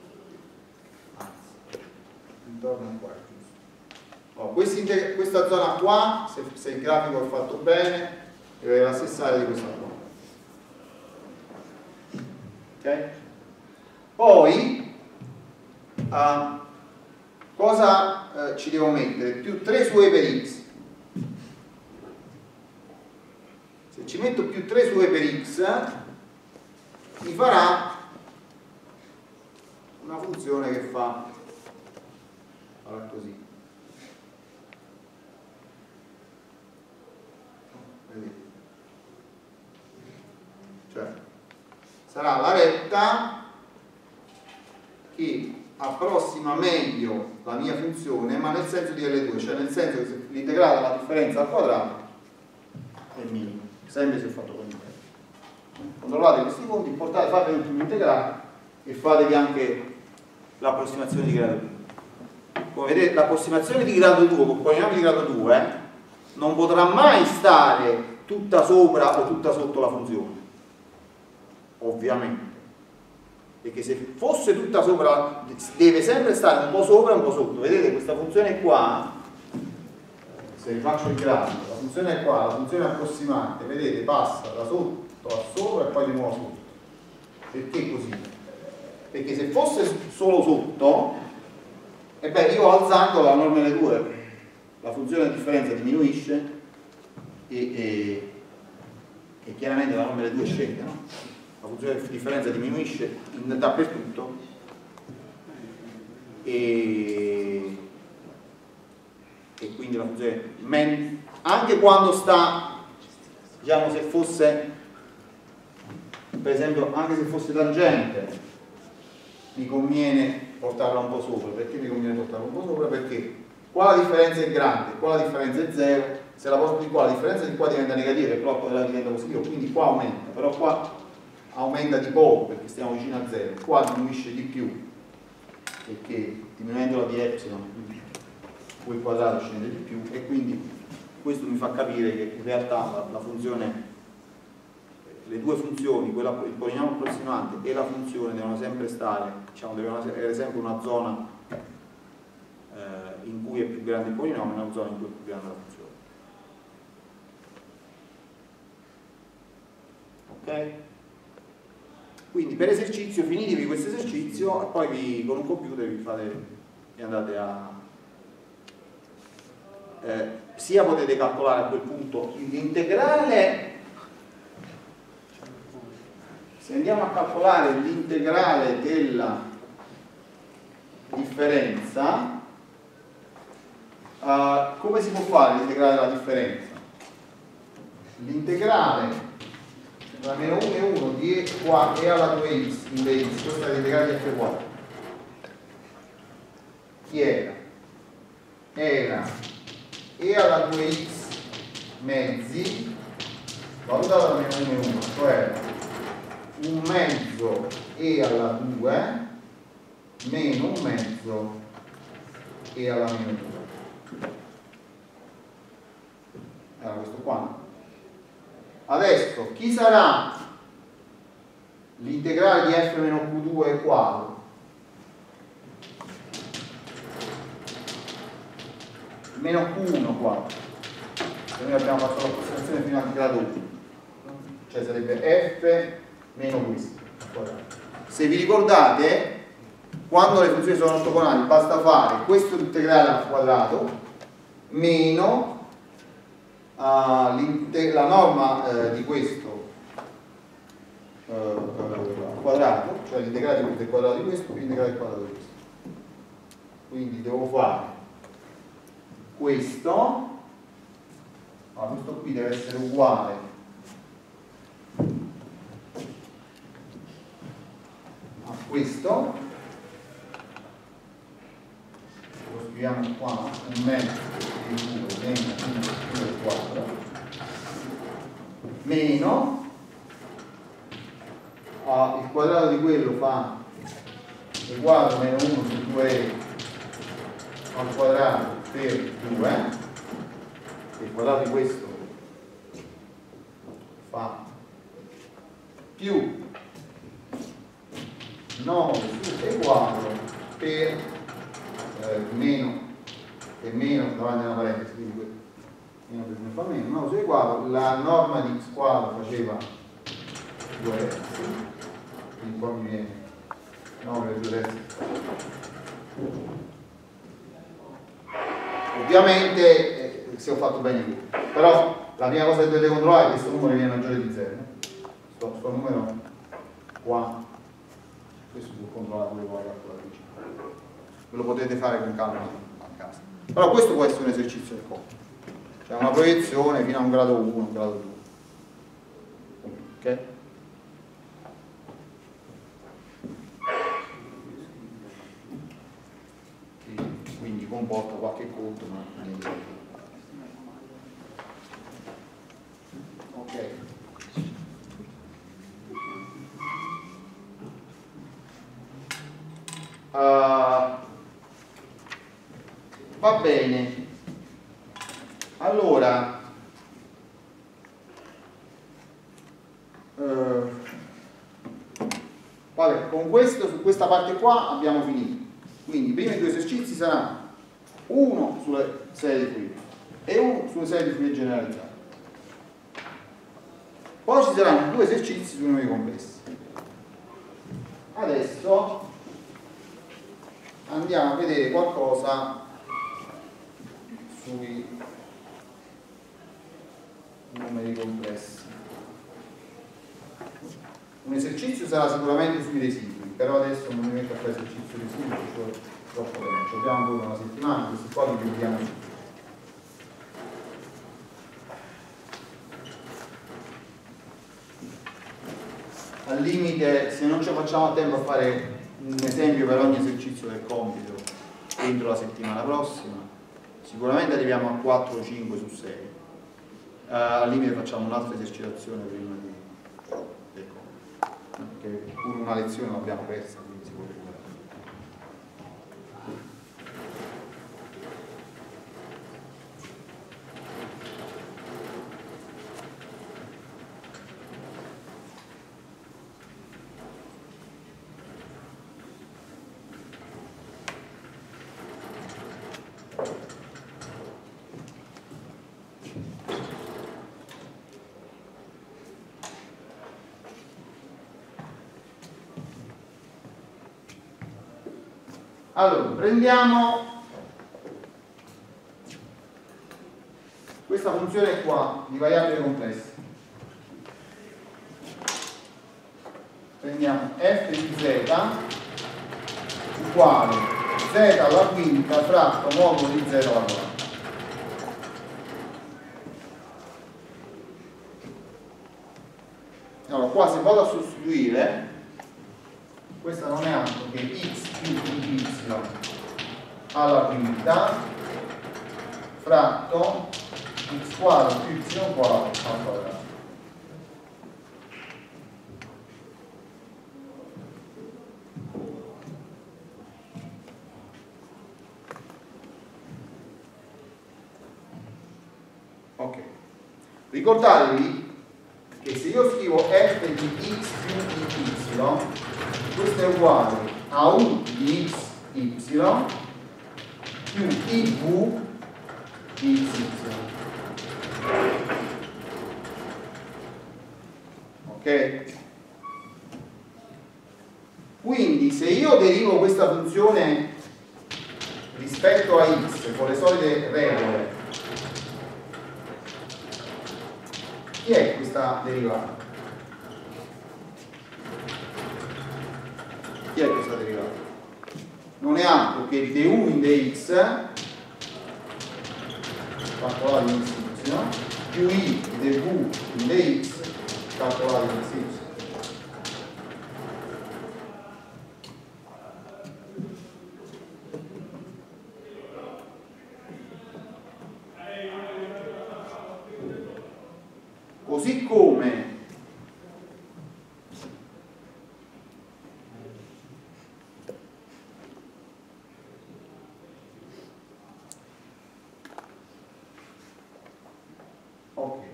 anzi, intorno a qua è giusto. Oh, questa zona qua, se, se il grafico è fatto bene, deve avere la stessa area di questa qua, ok? Poi uh, cosa uh, ci devo mettere? Più tre su e per x. Se ci metto più tre su e per x mi farà una funzione che fa allora così. Vedete? Cioè sarà la retta che approssima meglio la mia funzione, ma nel senso di L due, cioè nel senso che se l'integrale della differenza al quadrato è minimo, sempre se ho fatto con il tempo. Controllate questi conti, portate, fate l'ultimo integrale e fatevi anche l'approssimazione di grado due. Come vedete, l'approssimazione di grado due con polinomio di grado due non potrà mai stare tutta sopra o tutta sotto la funzione, ovviamente, perché se fosse tutta sopra deve sempre stare un po' sopra e un po' sotto. Vedete questa funzione qua, se rifaccio il grafico, la funzione è qua, la funzione approssimante, vedete, passa da sotto a sopra e poi di nuovo sotto. Perché così? Perché se fosse solo sotto, e beh, io alzando la norma L due, la funzione di differenza diminuisce e, e, e chiaramente la norma delle due scende, no? La funzione di differenza diminuisce in, dappertutto e, e quindi la funzione men, anche quando sta, diciamo, se fosse per esempio, anche se fosse tangente mi conviene portarla un po' sopra. Perché mi conviene portarla un po' sopra? Perché qua la differenza è grande, qua la differenza è zero, se la porto di qua la differenza di qua diventa negativa e però quella diventa positiva, quindi qua aumenta, però qua aumenta di poco perché stiamo vicino a zero, qua diminuisce di più perché diminuendo la di epsilon il quadrato scende di più e quindi questo mi fa capire che in realtà la, la funzione, le due funzioni, quella, il polinomio approssimante e la funzione devono sempre stare, diciamo, devono avere sempre una zona eh, in cui è più grande il polinomio e una zona in cui è più grande la funzione. Ok? Quindi per esercizio finitevi questo esercizio e poi vi, con un computer vi fate e andate a eh, sia potete calcolare a quel punto l'integrale. Se andiamo a calcolare l'integrale della differenza, uh, come si può fare l'integrale della differenza? L'integrale da meno uno e uno di e, qua, e alla due x in dx, questo è l'integrale di f quattro. Chi era? Era e alla due x mezzi valutato da meno uno e uno, cioè un mezzo e alla due meno un mezzo e alla meno due. Era questo qua. Adesso chi sarà l'integrale di f meno q due quadro? Meno q uno quadro. E noi abbiamo fatto l'approssimazione fino al grado uno, cioè sarebbe f meno questo. Se vi ricordate, quando le funzioni sono ortogonali basta fare questo integrale al quadrato meno uh, la norma uh, di questo uh, al quadrato, cioè l'integrale del quadrato di questo più l'integrale del quadrato di questo. Quindi devo fare questo, allora, questo qui deve essere uguale a questo, lo scriviamo qua, un mezzo di due meno due quattro meno ah, il quadrato di quello fa uguale a meno uno su due al quadrato per due, il quadrato di questo fa più nove su e quattro per eh, meno e meno davanti a una parentesi, quindi meno per meno fa meno, nove su e quattro, la norma di x quadro faceva due terzi, quindi qua mi viene nove per due terzi. Ovviamente eh, se ho fatto bene qui, però la prima cosa che dovete controllare è che questo numero viene maggiore di zero, sto, sto numero qua, questo si può controllare pure con la calcolatrice, ve lo potete fare con calma a casa, però questo può essere un esercizio del compito, cioè una proiezione fino a un grado uno, un grado due, ok? Quindi comporta qualche conto, ma niente. Ok. Uh, va bene. Allora, uh, vabbè, con questo, su questa parte qua abbiamo finito. Quindi i primi due esercizi saranno uno sulle serie di Fourier e uno sulle serie di Fourier generalizzate. Poi ci saranno due esercizi sui numeri complessi. Adesso andiamo a vedere qualcosa sui numeri complessi. un esercizio sarà sicuramente sui residui, però adesso non mi metto a fare esercizio residui, c'ho troppo tempo, ci abbiamo ancora una settimana, questi qua li vediamo tutti. Al limite, se non ci facciamo a tempo a fare un esempio per ogni esercizio del compito entro la settimana prossima, sicuramente arriviamo a quattro o cinque su sei. Uh, al limite facciamo un'altra esercitazione prima di, del compito, perché pure una lezione l'abbiamo persa, quindi si può recuperare. Allora, prendiamo questa funzione qua di variabile complessa. Prendiamo f di z uguale z alla quinta fratto modulo di z alla quarta. Allora, qua se vado a sostituire, questa non è altro che x più y alla quinta fratto x quadro più y quadro al quadrato. Ok, ricordatevi che se io scrivo f di x più di y, questo è uguale a u di x y più iv di xy. Ok? Quindi se io derivo questa funzione rispetto a x con le solite regole, chi è questa derivata? Chi è questa derivata? Non è altro che du in dx calcolato in xy più i dv in dx calcolato in xy. Così come ok,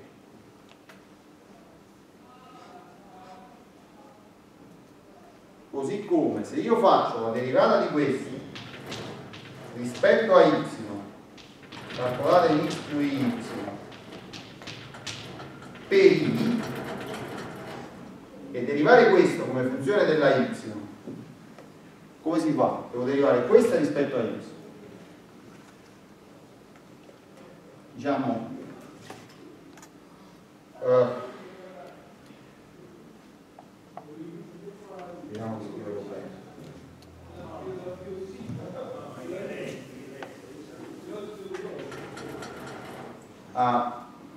così come se io faccio la derivata di questo rispetto a y calcolata in x più y per i, e derivare questo come funzione della y, come si fa? Devo derivare questa rispetto a y, diciamo uh, vediamo di scriverlo bene. Ah,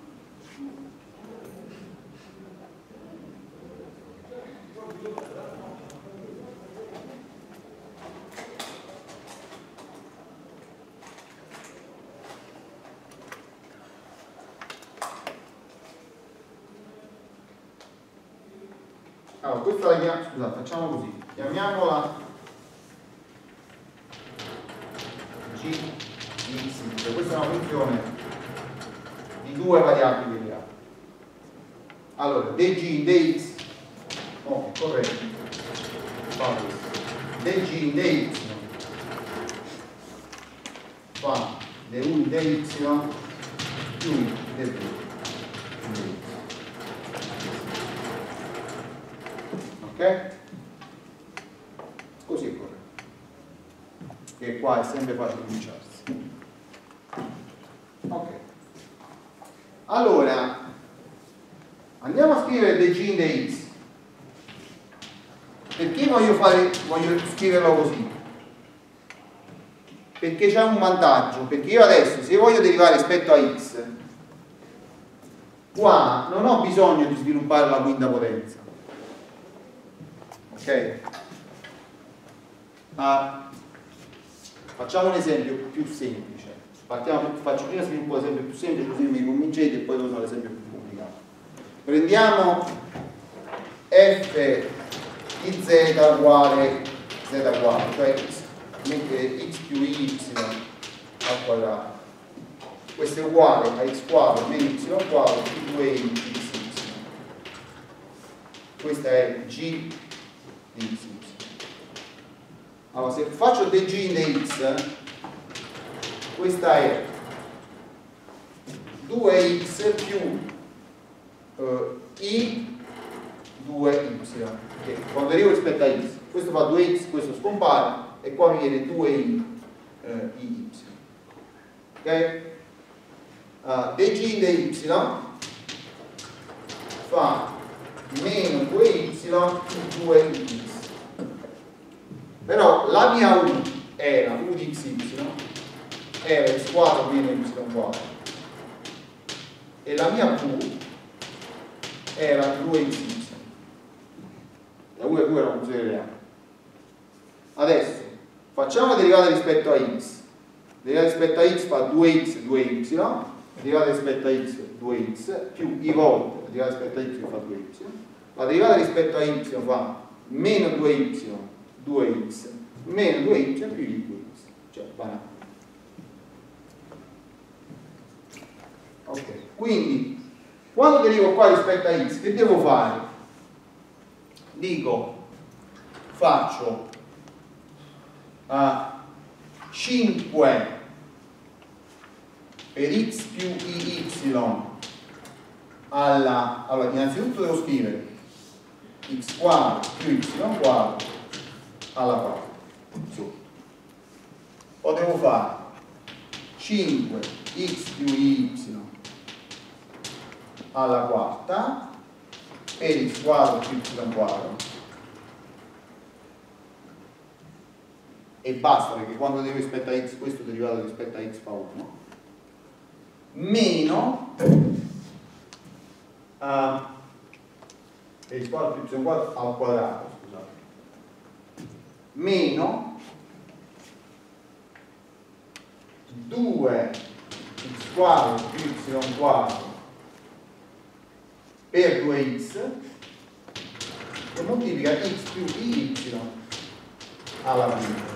allora, questa la chiamiamo, scusate, facciamo così, chiamiamola g di x, cioè questa è una funzione di due variabili derivate. Allora, dg in dx, ok, corretto, fa questo, dg in dx fa du in dy più dv in dx. Ok? Così è corretto. Che qua è sempre facile cominciarsi. Ok. Allora, andiamo a scrivere dg in dx. fare, voglio scriverlo così, perché c'è un vantaggio, perché io adesso se voglio derivare rispetto a x, qua non ho bisogno di sviluppare la quinta potenza, ok? Ma facciamo un esempio più semplice. Partiamo, faccio prima sviluppo l'esempio più semplice così mi convincete e poi torno all'esempio più complicato. Prendiamo f di z uguale z quadro, cioè x, x più y al quadrato. Questo è uguale a x quadro meno y quadro più due i xy. Questa è g di xy. Allora, se faccio dg in dx, questa è due x più eh, i due y, che quando derivo rispetto a x, questo fa due x, questo scompare e qua mi viene due i eh, y. Ok? Uh, dg in dy fa meno due y più due x. Però la mia u era u di xy, era x quadro meno y quadro, e la mia v era due xy. La u e v era una funzione reale. Adesso facciamo la derivata rispetto a x. La derivata rispetto a x fa due x, due y, la derivata rispetto a x due x, più i volte la derivata rispetto a y fa due y, la derivata rispetto a y fa meno due y, due x, meno due y più i due x, cioè banale. Ok, quindi quando derivo qua rispetto a x, che devo fare? Dico, faccio a cinque per x più i y alla, allora innanzitutto devo scrivere x quadro più y quadro alla quarta sotto. Poi devo fare cinque x più y alla quarta per x quadro più y quadro, e basta, perché quando devo rispetto a x questo derivato rispetto a x fa uno, meno uh, x quadro più y quadro al quadrato, scusate, meno due x quadro più y quadro per due x che moltiplica x più y alla quinta.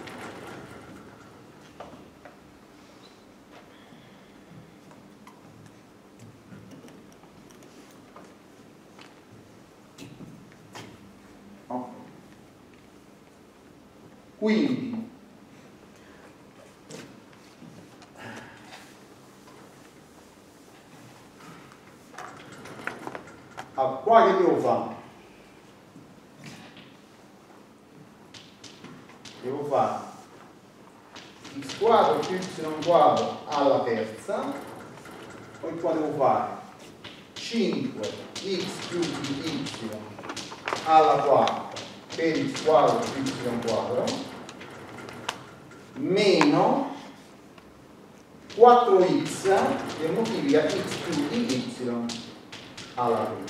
Okay. Quindi ah, qua che devo fare? Devo fare x quadro più y quadro alla terza, poi qua devo fare cinque x più y alla quarta per x quadro più y quadro meno quattro x che moltiplica x più y alla quinta.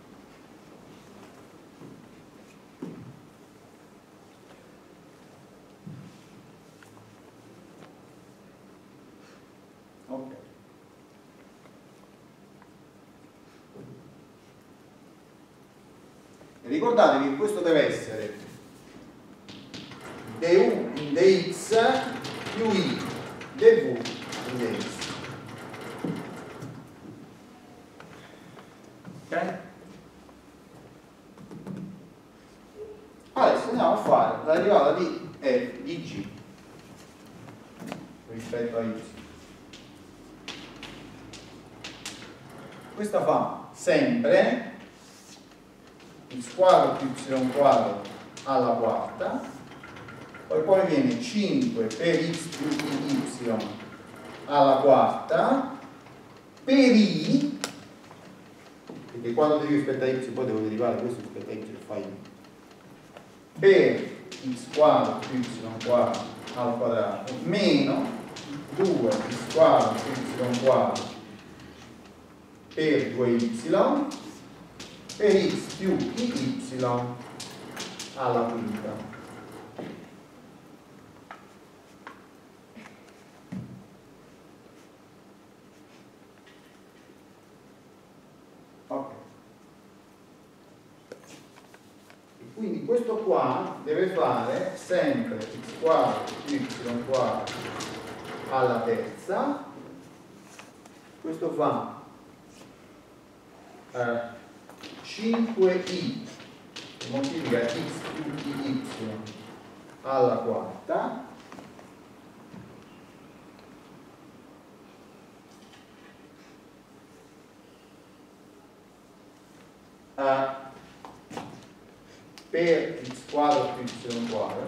Ok. E ricordatevi che questo deve essere du in dx più i dv in dx. Ok? Adesso andiamo a fare la derivata di f di g rispetto a y. Questa fa sempre x quadro più y quadro alla quarta, poi poi viene cinque per x più y alla quarta per i, perché quando devo rispetto a y poi devo derivare questo rispetto a y e fa i, per x quadro più y quadro al quadrato meno due x quadro più y quadro per due y per x più y alla quinta. Ok. E quindi questo qua deve fare sempre x quadro più y quadro alla terza. Questo fa eh, cinque i che moltiplica x più y alla quarta eh, per x quadro più y quadro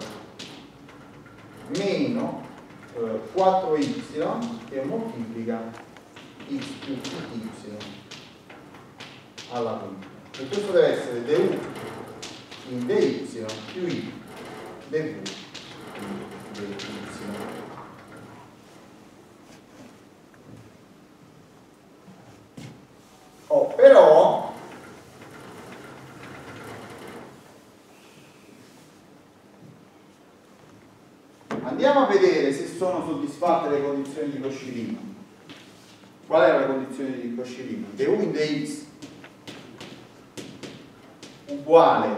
meno eh, quattro y che moltiplica x più y alla quinta. E questo deve essere du in dy più i dv in dy. Oh, però andiamo a vedere se sono soddisfatte le condizioni di Cauchy-Riemann. Qual è la condizione di Cauchy-Riemann? Du in dx uguale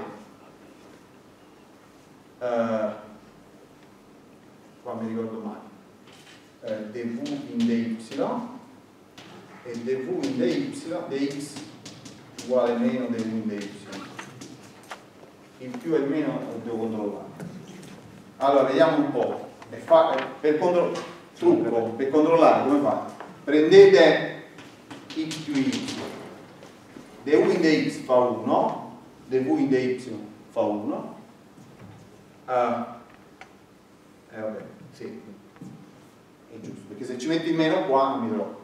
eh, qua mi ricordo male eh, dv in dy e dv in dy dx uguale meno dv in dy. Il più e il meno lo devo controllare. Allora vediamo un po'. E fa, per contro, trucco per controllare come fate? Prendete x più y, du in dx fa uno, dv in dy fa uno, uh, eh vabbè, sì, è giusto, perché se ci metti il meno qua non mi trovo.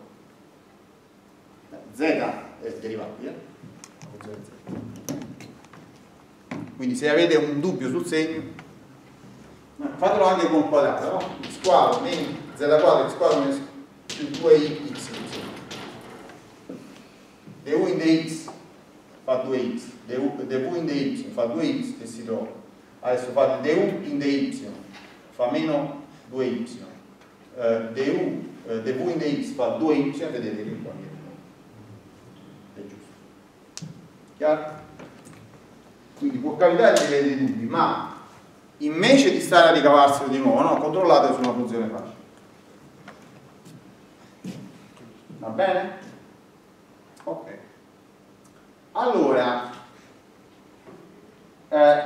Z è derivabile, quindi se avete un dubbio sul segno, fatelo anche con il quadrato, no? X quadro meno z quadro x quadro meno più due i x du in dx fa due x, dv in dy fa due x che si trova. Adesso fate du in dy fa meno due y, uh, du, uh, dv in dx fa due y, vedete che qua è giusto. Chiaro? Quindi può capitare di avere dei dubbi, ma invece di stare a ricavarselo di nuovo, no? Controllate su una funzione facile. Va bene? Ok. Allora, eh,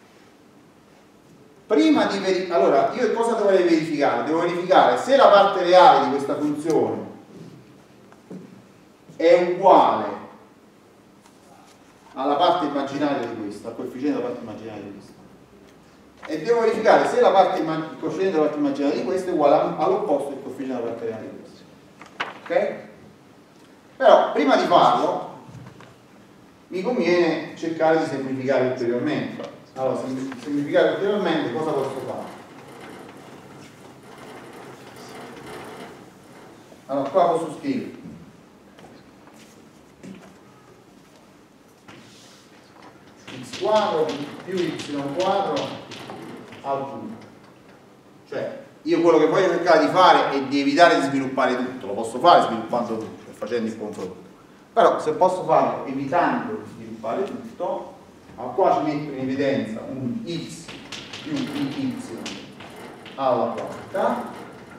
prima di verificare, allora io cosa dovrei verificare? Devo verificare se la parte reale di questa funzione è uguale alla parte immaginaria di questa, al coefficiente della parte immaginaria di questa. E devo verificare se la parte il coefficiente della parte immaginaria di questa è uguale all'opposto del coefficiente della parte reale di questa. Ok? Però prima di farlo mi conviene cercare di semplificare ulteriormente. Allora, semplificare ulteriormente cosa posso fare? Allora, qua posso scrivere x quadro più y quadro al punto. Cioè, io quello che voglio cercare di fare è di evitare di sviluppare tutto. Lo posso fare sviluppando tutto e facendo il confronto. Però se posso farlo evitando di sviluppare tutto, ma qua ci metto in evidenza un x più y alla quarta,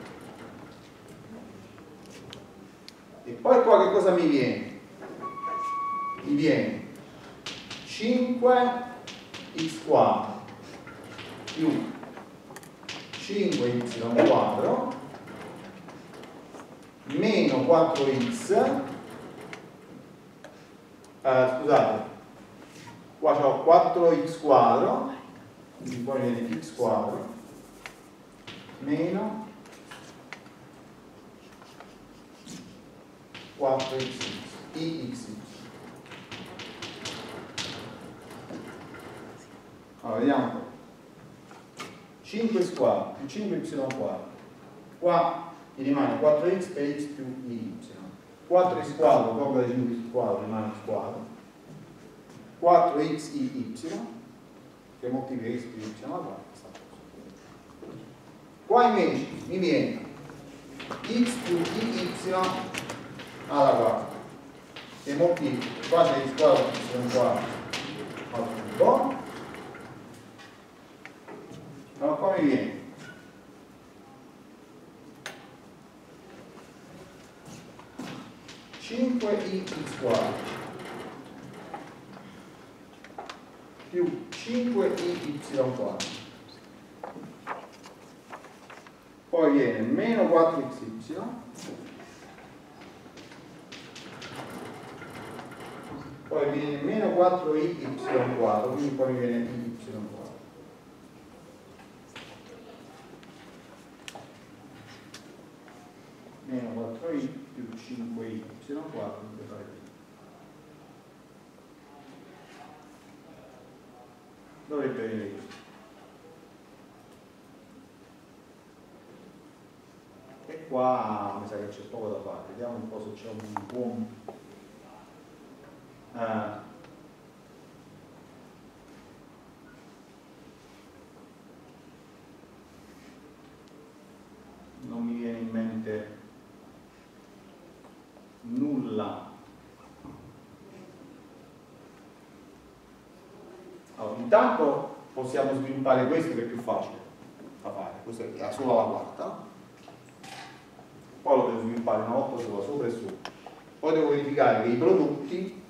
e poi qua che cosa mi viene? Mi viene cinque x quadro più cinque y quadro meno quattro x, eh, scusate, qua c'ho quattro x quadro, quindi poi viene x quadro meno quattro x ix. Allora vediamo un po'. cinque x quadro più cinque y quadro, qua mi rimane quattro x per x più y, quattro x quadro tolgo da cinque x quadro rimane x quadro, quattro x y che moltiplica x più y alla quarta. Qua invece mi viene x più y alla quarta che moltiplica, qua c'è x quadro più y quadro al cubo. Allora qua mi viene cinque i x quadro più cinque i y quadro, poi viene meno quattro x y poi viene meno quattro i y quadro, quindi poi viene i y quadro. Meno quattro i più cinque i y quadro, dovrebbe venire questo. E qua mi sa che c'è poco da fare, vediamo un po' se c'è un buon uh, non mi viene in mente nulla. Allora, intanto possiamo sviluppare questo che è più facile da fare, questo è solo la quarta, poi lo devo sviluppare una volta sola, sopra e sopra, poi devo verificare che i prodotti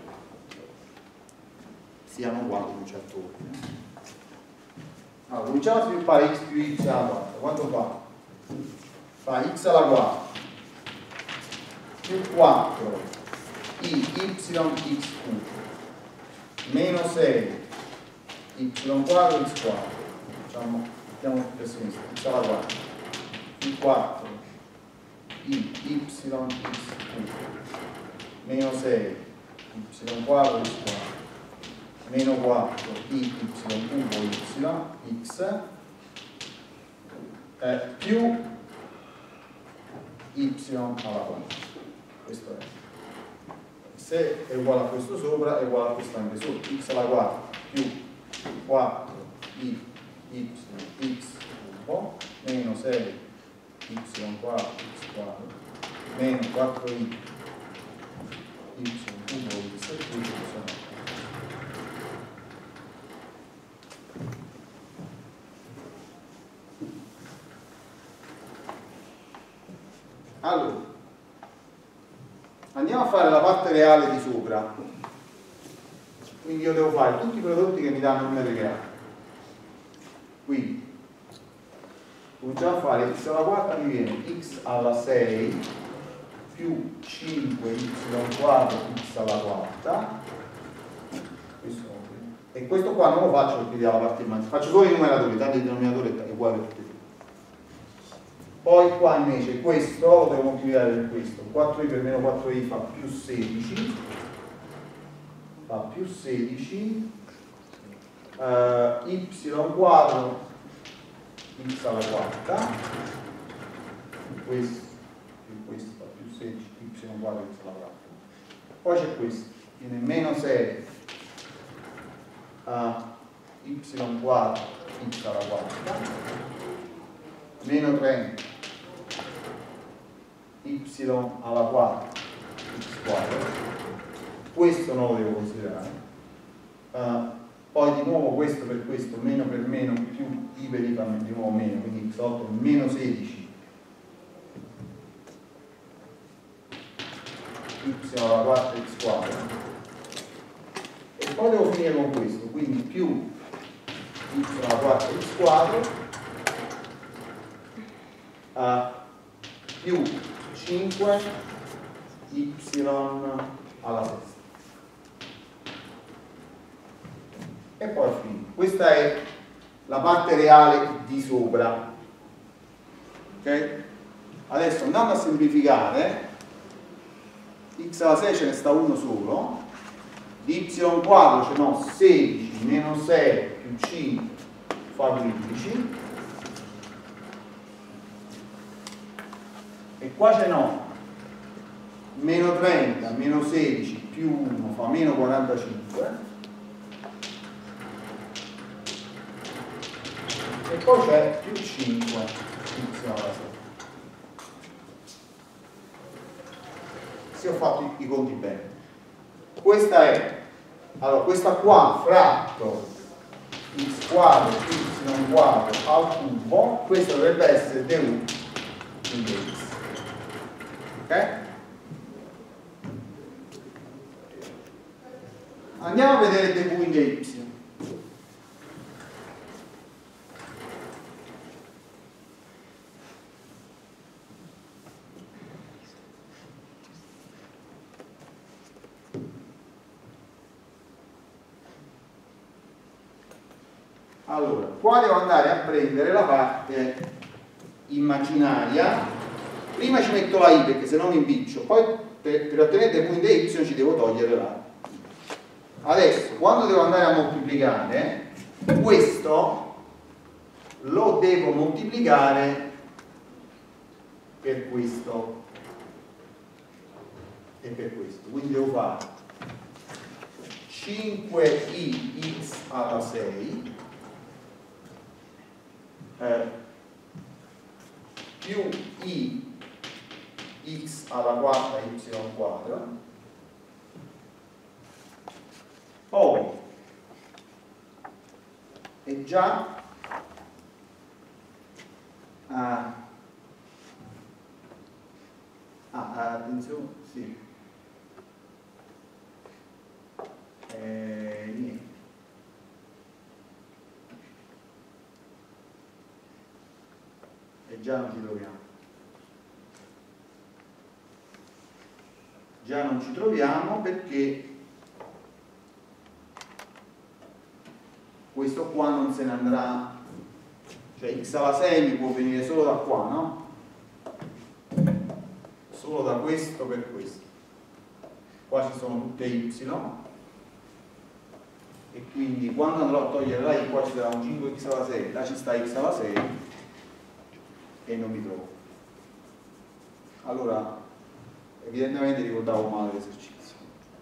siano uguali in un certo ordine. Allora, cominciamo a sviluppare x più y alla quarta, quanto fa? Fa x alla quarta più quattro i y x cubo meno sei y quadro x quadro, diciamo, mettiamo per sinistra, x alla quarta più quattro i y x cubo meno sei y quadro x quadro meno quattro i y cubo y x eh, più y alla quarta. Questo è. Se è uguale a questo sopra è uguale a questo anche sopra, x alla quarta più quattro i y x cubo meno sei y quadro x quadro meno quattro i y cubo x più y. Allora, andiamo a fare la parte reale di sopra. Quindi io devo fare tutti i prodotti che mi danno un numero reale. Quindi cominciamo a fare x alla quarta, mi viene x alla sei più cinque y quadro x alla quarta. Questo, e questo qua non lo faccio perché dia la parte immaginata, faccio solo i numeratori, tanto il denominatore è uguale per tutti. Poi qua invece questo lo devo moltiplicare per questo, quattro i per meno quattro i fa più sedici, fa più sedici, uh, y quadro x alla quarta, questo più questo fa più sedici, y quadro x alla quarta. Poi c'è questo, viene meno sei uh, y quadro x alla quarta, meno trenta y alla quarta x quadro, questo non lo devo considerare, uh, poi di nuovo questo per questo, meno per meno più i per i fa di nuovo meno, quindi x otto meno sedici y alla quarta x quadro, e poi devo finire con questo, quindi più y alla quarta x quadro uh, più cinque y alla sesta. E poi finito. Questa è la parte reale di sopra. Ok? Adesso andando a semplificare, x alla sei ce ne sta uno solo, di y quadro ce n'ho sedici meno sei più cinque fa quindici, e qua c'è no, meno trenta, meno sedici più uno fa meno quarantacinque, e poi c'è più cinque y alla sei. Se ho fatto i, i conti bene, questa è, allora questa qua fratto x quadro più y quadro al cubo, questo dovrebbe essere du in dx, ok? Andiamo a vedere du in dy. Allora, qua devo andare a prendere la parte immaginaria. Prima ci metto la i perché se no mi impiccio, poi per, per ottenere du in dy ci devo togliere la. Adesso, quando devo andare a moltiplicare, questo lo devo moltiplicare per questo e per questo. Quindi devo fare cinque i x alla sei Eh, più i x alla quarta y quadro, poi è già ah, ah, attenzione, sì, eh, niente. E già non ci troviamo. Già non ci troviamo perché questo qua non se ne andrà, cioè x alla sei mi può venire solo da qua, no? Solo da questo per questo. Qua ci sono tutte y e quindi quando andrò a togliere la i qua ci sarà un cinque x alla sei, là ci sta x alla sei e non mi trovo. Allora evidentemente ricordavo male l'esercizio.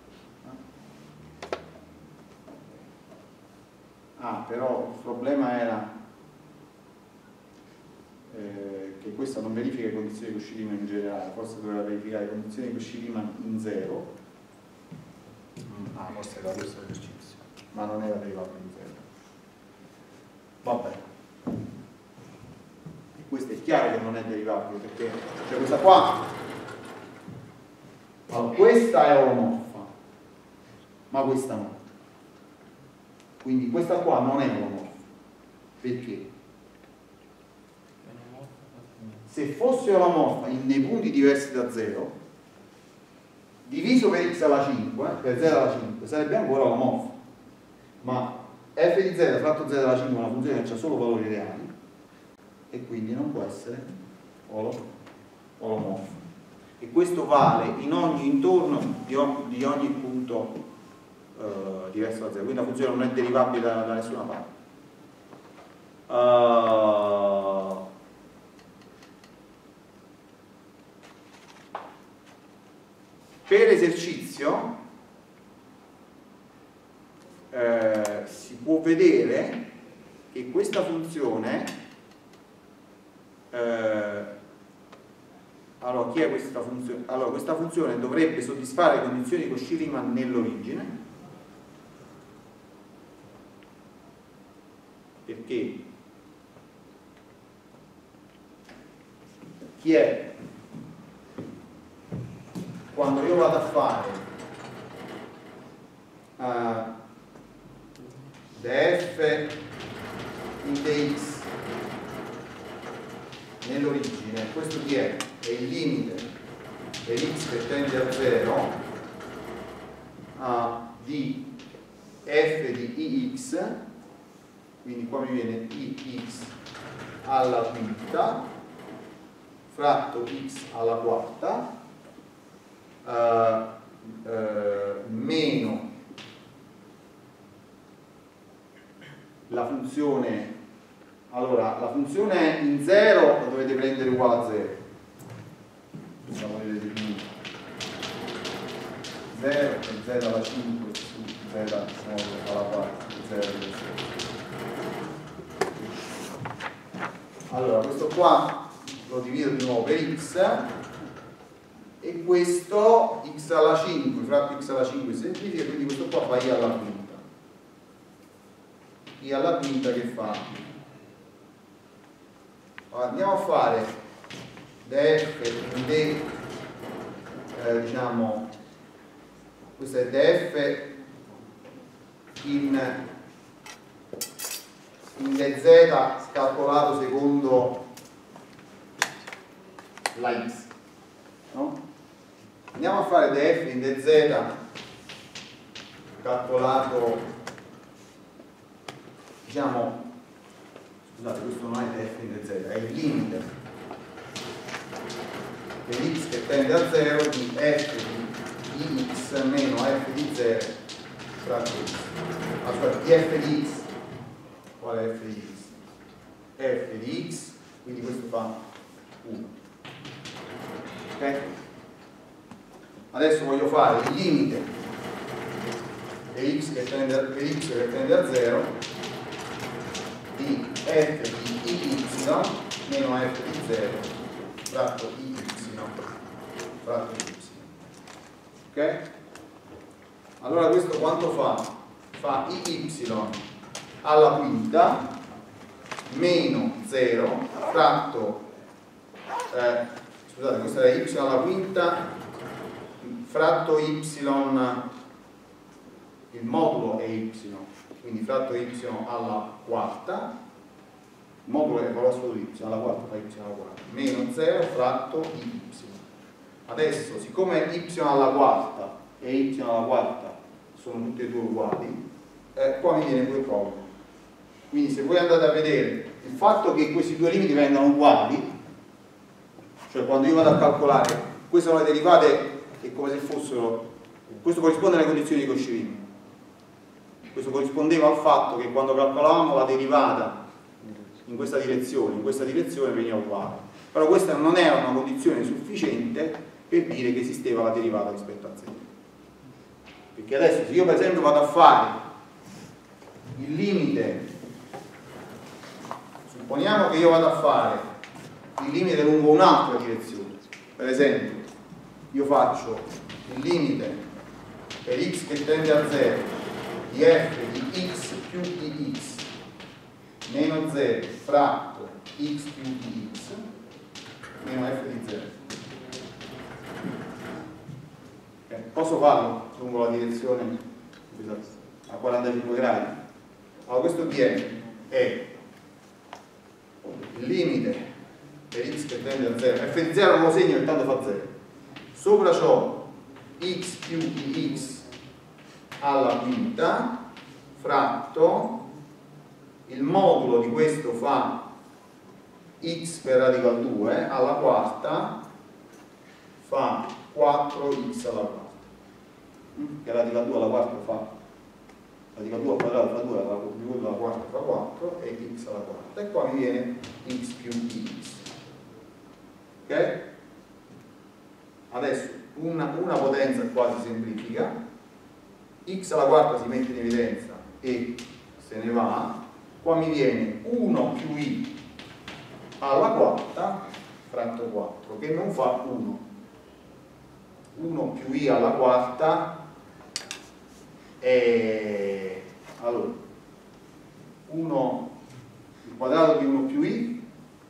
Ah, però il problema era eh, che questa non verifica le condizioni di Cauchy-Riemann in generale, forse doveva verificare le condizioni di Cauchy-Riemann in zero. Ah, forse era questo l'esercizio, ma non era derivato in zero. Vabbè. Questo è chiaro che non è derivabile perché cioè questa qua, allora, questa è omomorfa ma questa no, quindi questa qua non è omomorfa perché se fosse omomorfa in dei punti diversi da zero diviso per x alla cinque per zero alla cinque sarebbe ancora omomorfa, ma f di z fratto z alla cinque è una funzione che ha solo valori reali e quindi non può essere olomorfo, e questo vale in ogni intorno di, ogni, di ogni punto eh, diverso da zero, quindi la funzione non è derivabile da, da nessuna parte. Uh, per esercizio eh, si può vedere che questa funzione Eh, allora, chi è questa funzione? Allora, questa funzione dovrebbe soddisfare le condizioni di Cauchy-Riemann nell'origine, perché chi è quando io vado a fare uh, df in dx nell'origine, questo chi è? È il limite dell'x che tende a zero uh, di f di ix, quindi qua mi viene ix alla quinta fratto x alla quarta uh, uh, meno la funzione. Allora, la funzione in zero la dovete prendere uguale a zero, zero e z alla cinque su z alla quattro, zero. Allora, questo qua lo divido di nuovo per x, e questo x alla cinque fratto x alla cinque si semplifica, quindi questo qua fa i alla quinta. I alla quinta che fa? Allora, andiamo a fare df in d, eh, diciamo, questo è df in, in dz calcolato secondo la x, no? Andiamo a fare df in dz calcolato, diciamo, scusate, questo non è df in dz, è il limite per x che tende a zero di f di x meno f di zero fratto x. Allora, di f di x, qual è f di x? F di x, quindi questo fa uno. Ok? Adesso voglio fare il limite per x che tende a, per x che tende a zero di f di y meno f di zero fratto y fratto y. Ok? Allora questo quanto fa? Fa y alla quinta meno zero fratto, eh, scusate, questa è y alla quinta fratto y, il modulo è y, quindi fratto y alla quarta, il modulo è il valore assoluto di y alla quarta, fa y alla quarta, meno zero fratto y. Adesso, siccome y alla quarta e y alla quarta sono tutti e due uguali, eh, qua mi viene due prove. Quindi se voi andate a vedere il fatto che questi due limiti vengano uguali, cioè quando io vado a calcolare, queste sono le derivate che come se fossero, questo corrisponde alle condizioni di Cauchy-Riemann, questo corrispondeva al fatto che quando calcolavamo la derivata in questa direzione, in questa direzione veniva uguale, però questa non era una condizione sufficiente per dire che esisteva la derivata rispetto a z, perché adesso se io per esempio vado a fare il limite, supponiamo che io vado a fare il limite lungo un'altra direzione, per esempio io faccio il limite per x che tende a zero di f di x più di x meno zero fratto x più di x meno f di zero. Okay. Posso farlo lungo la direzione a quarantacinque gradi? Allora questo df è il limite per x che tende a zero, f di zero non lo segno, intanto fa zero, sopra ciò x più di x alla quinta fratto il modulo di questo fa x per radical due alla quarta fa quattro x alla quarta, che radical due alla quarta fa radical due al quadrato fa due, alla quarta fa quattro e x alla quarta, e qua mi viene x più di x. Ok? Adesso una, una potenza qua si semplifica, x alla quarta si mette in evidenza e se ne va, qua mi viene uno più i alla quarta fratto quattro, che non fa uno. uno più i alla quarta è, allora, uno, il quadrato di uno più i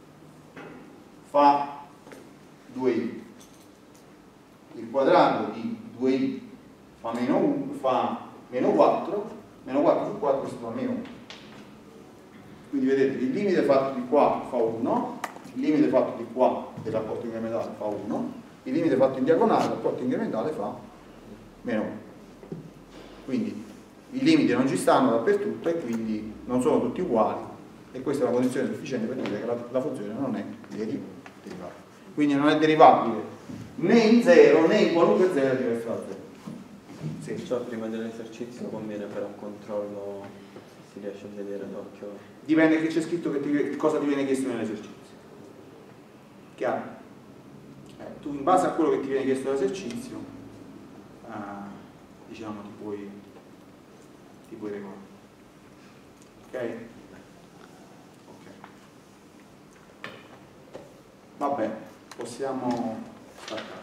fa due i, il quadrato di due i fa meno uno, fa meno quattro, meno quattro su quattro, questo fa meno uno. Quindi vedete, il limite fatto di qua fa uno, il limite fatto di qua del rapporto incrementale fa uno, il limite fatto in diagonale del rapporto incrementale fa meno uno. Quindi i limiti non ci stanno dappertutto e quindi non sono tutti uguali, e questa è una condizione sufficiente per dire che la, la funzione non è derivabile. Quindi non è derivabile né in zero né in qualunque zero diverso da zero. Sì. Ciò prima dell'esercizio conviene fare un controllo, se si riesce a vedere d'occhio. Dipende che c'è scritto che ti, cosa ti viene chiesto nell'esercizio. Chiaro? Eh, tu in base a quello che ti viene chiesto nell'esercizio, uh, diciamo, ti puoi, ti puoi regolare. Ok? Ok. Va bene, possiamo staccare.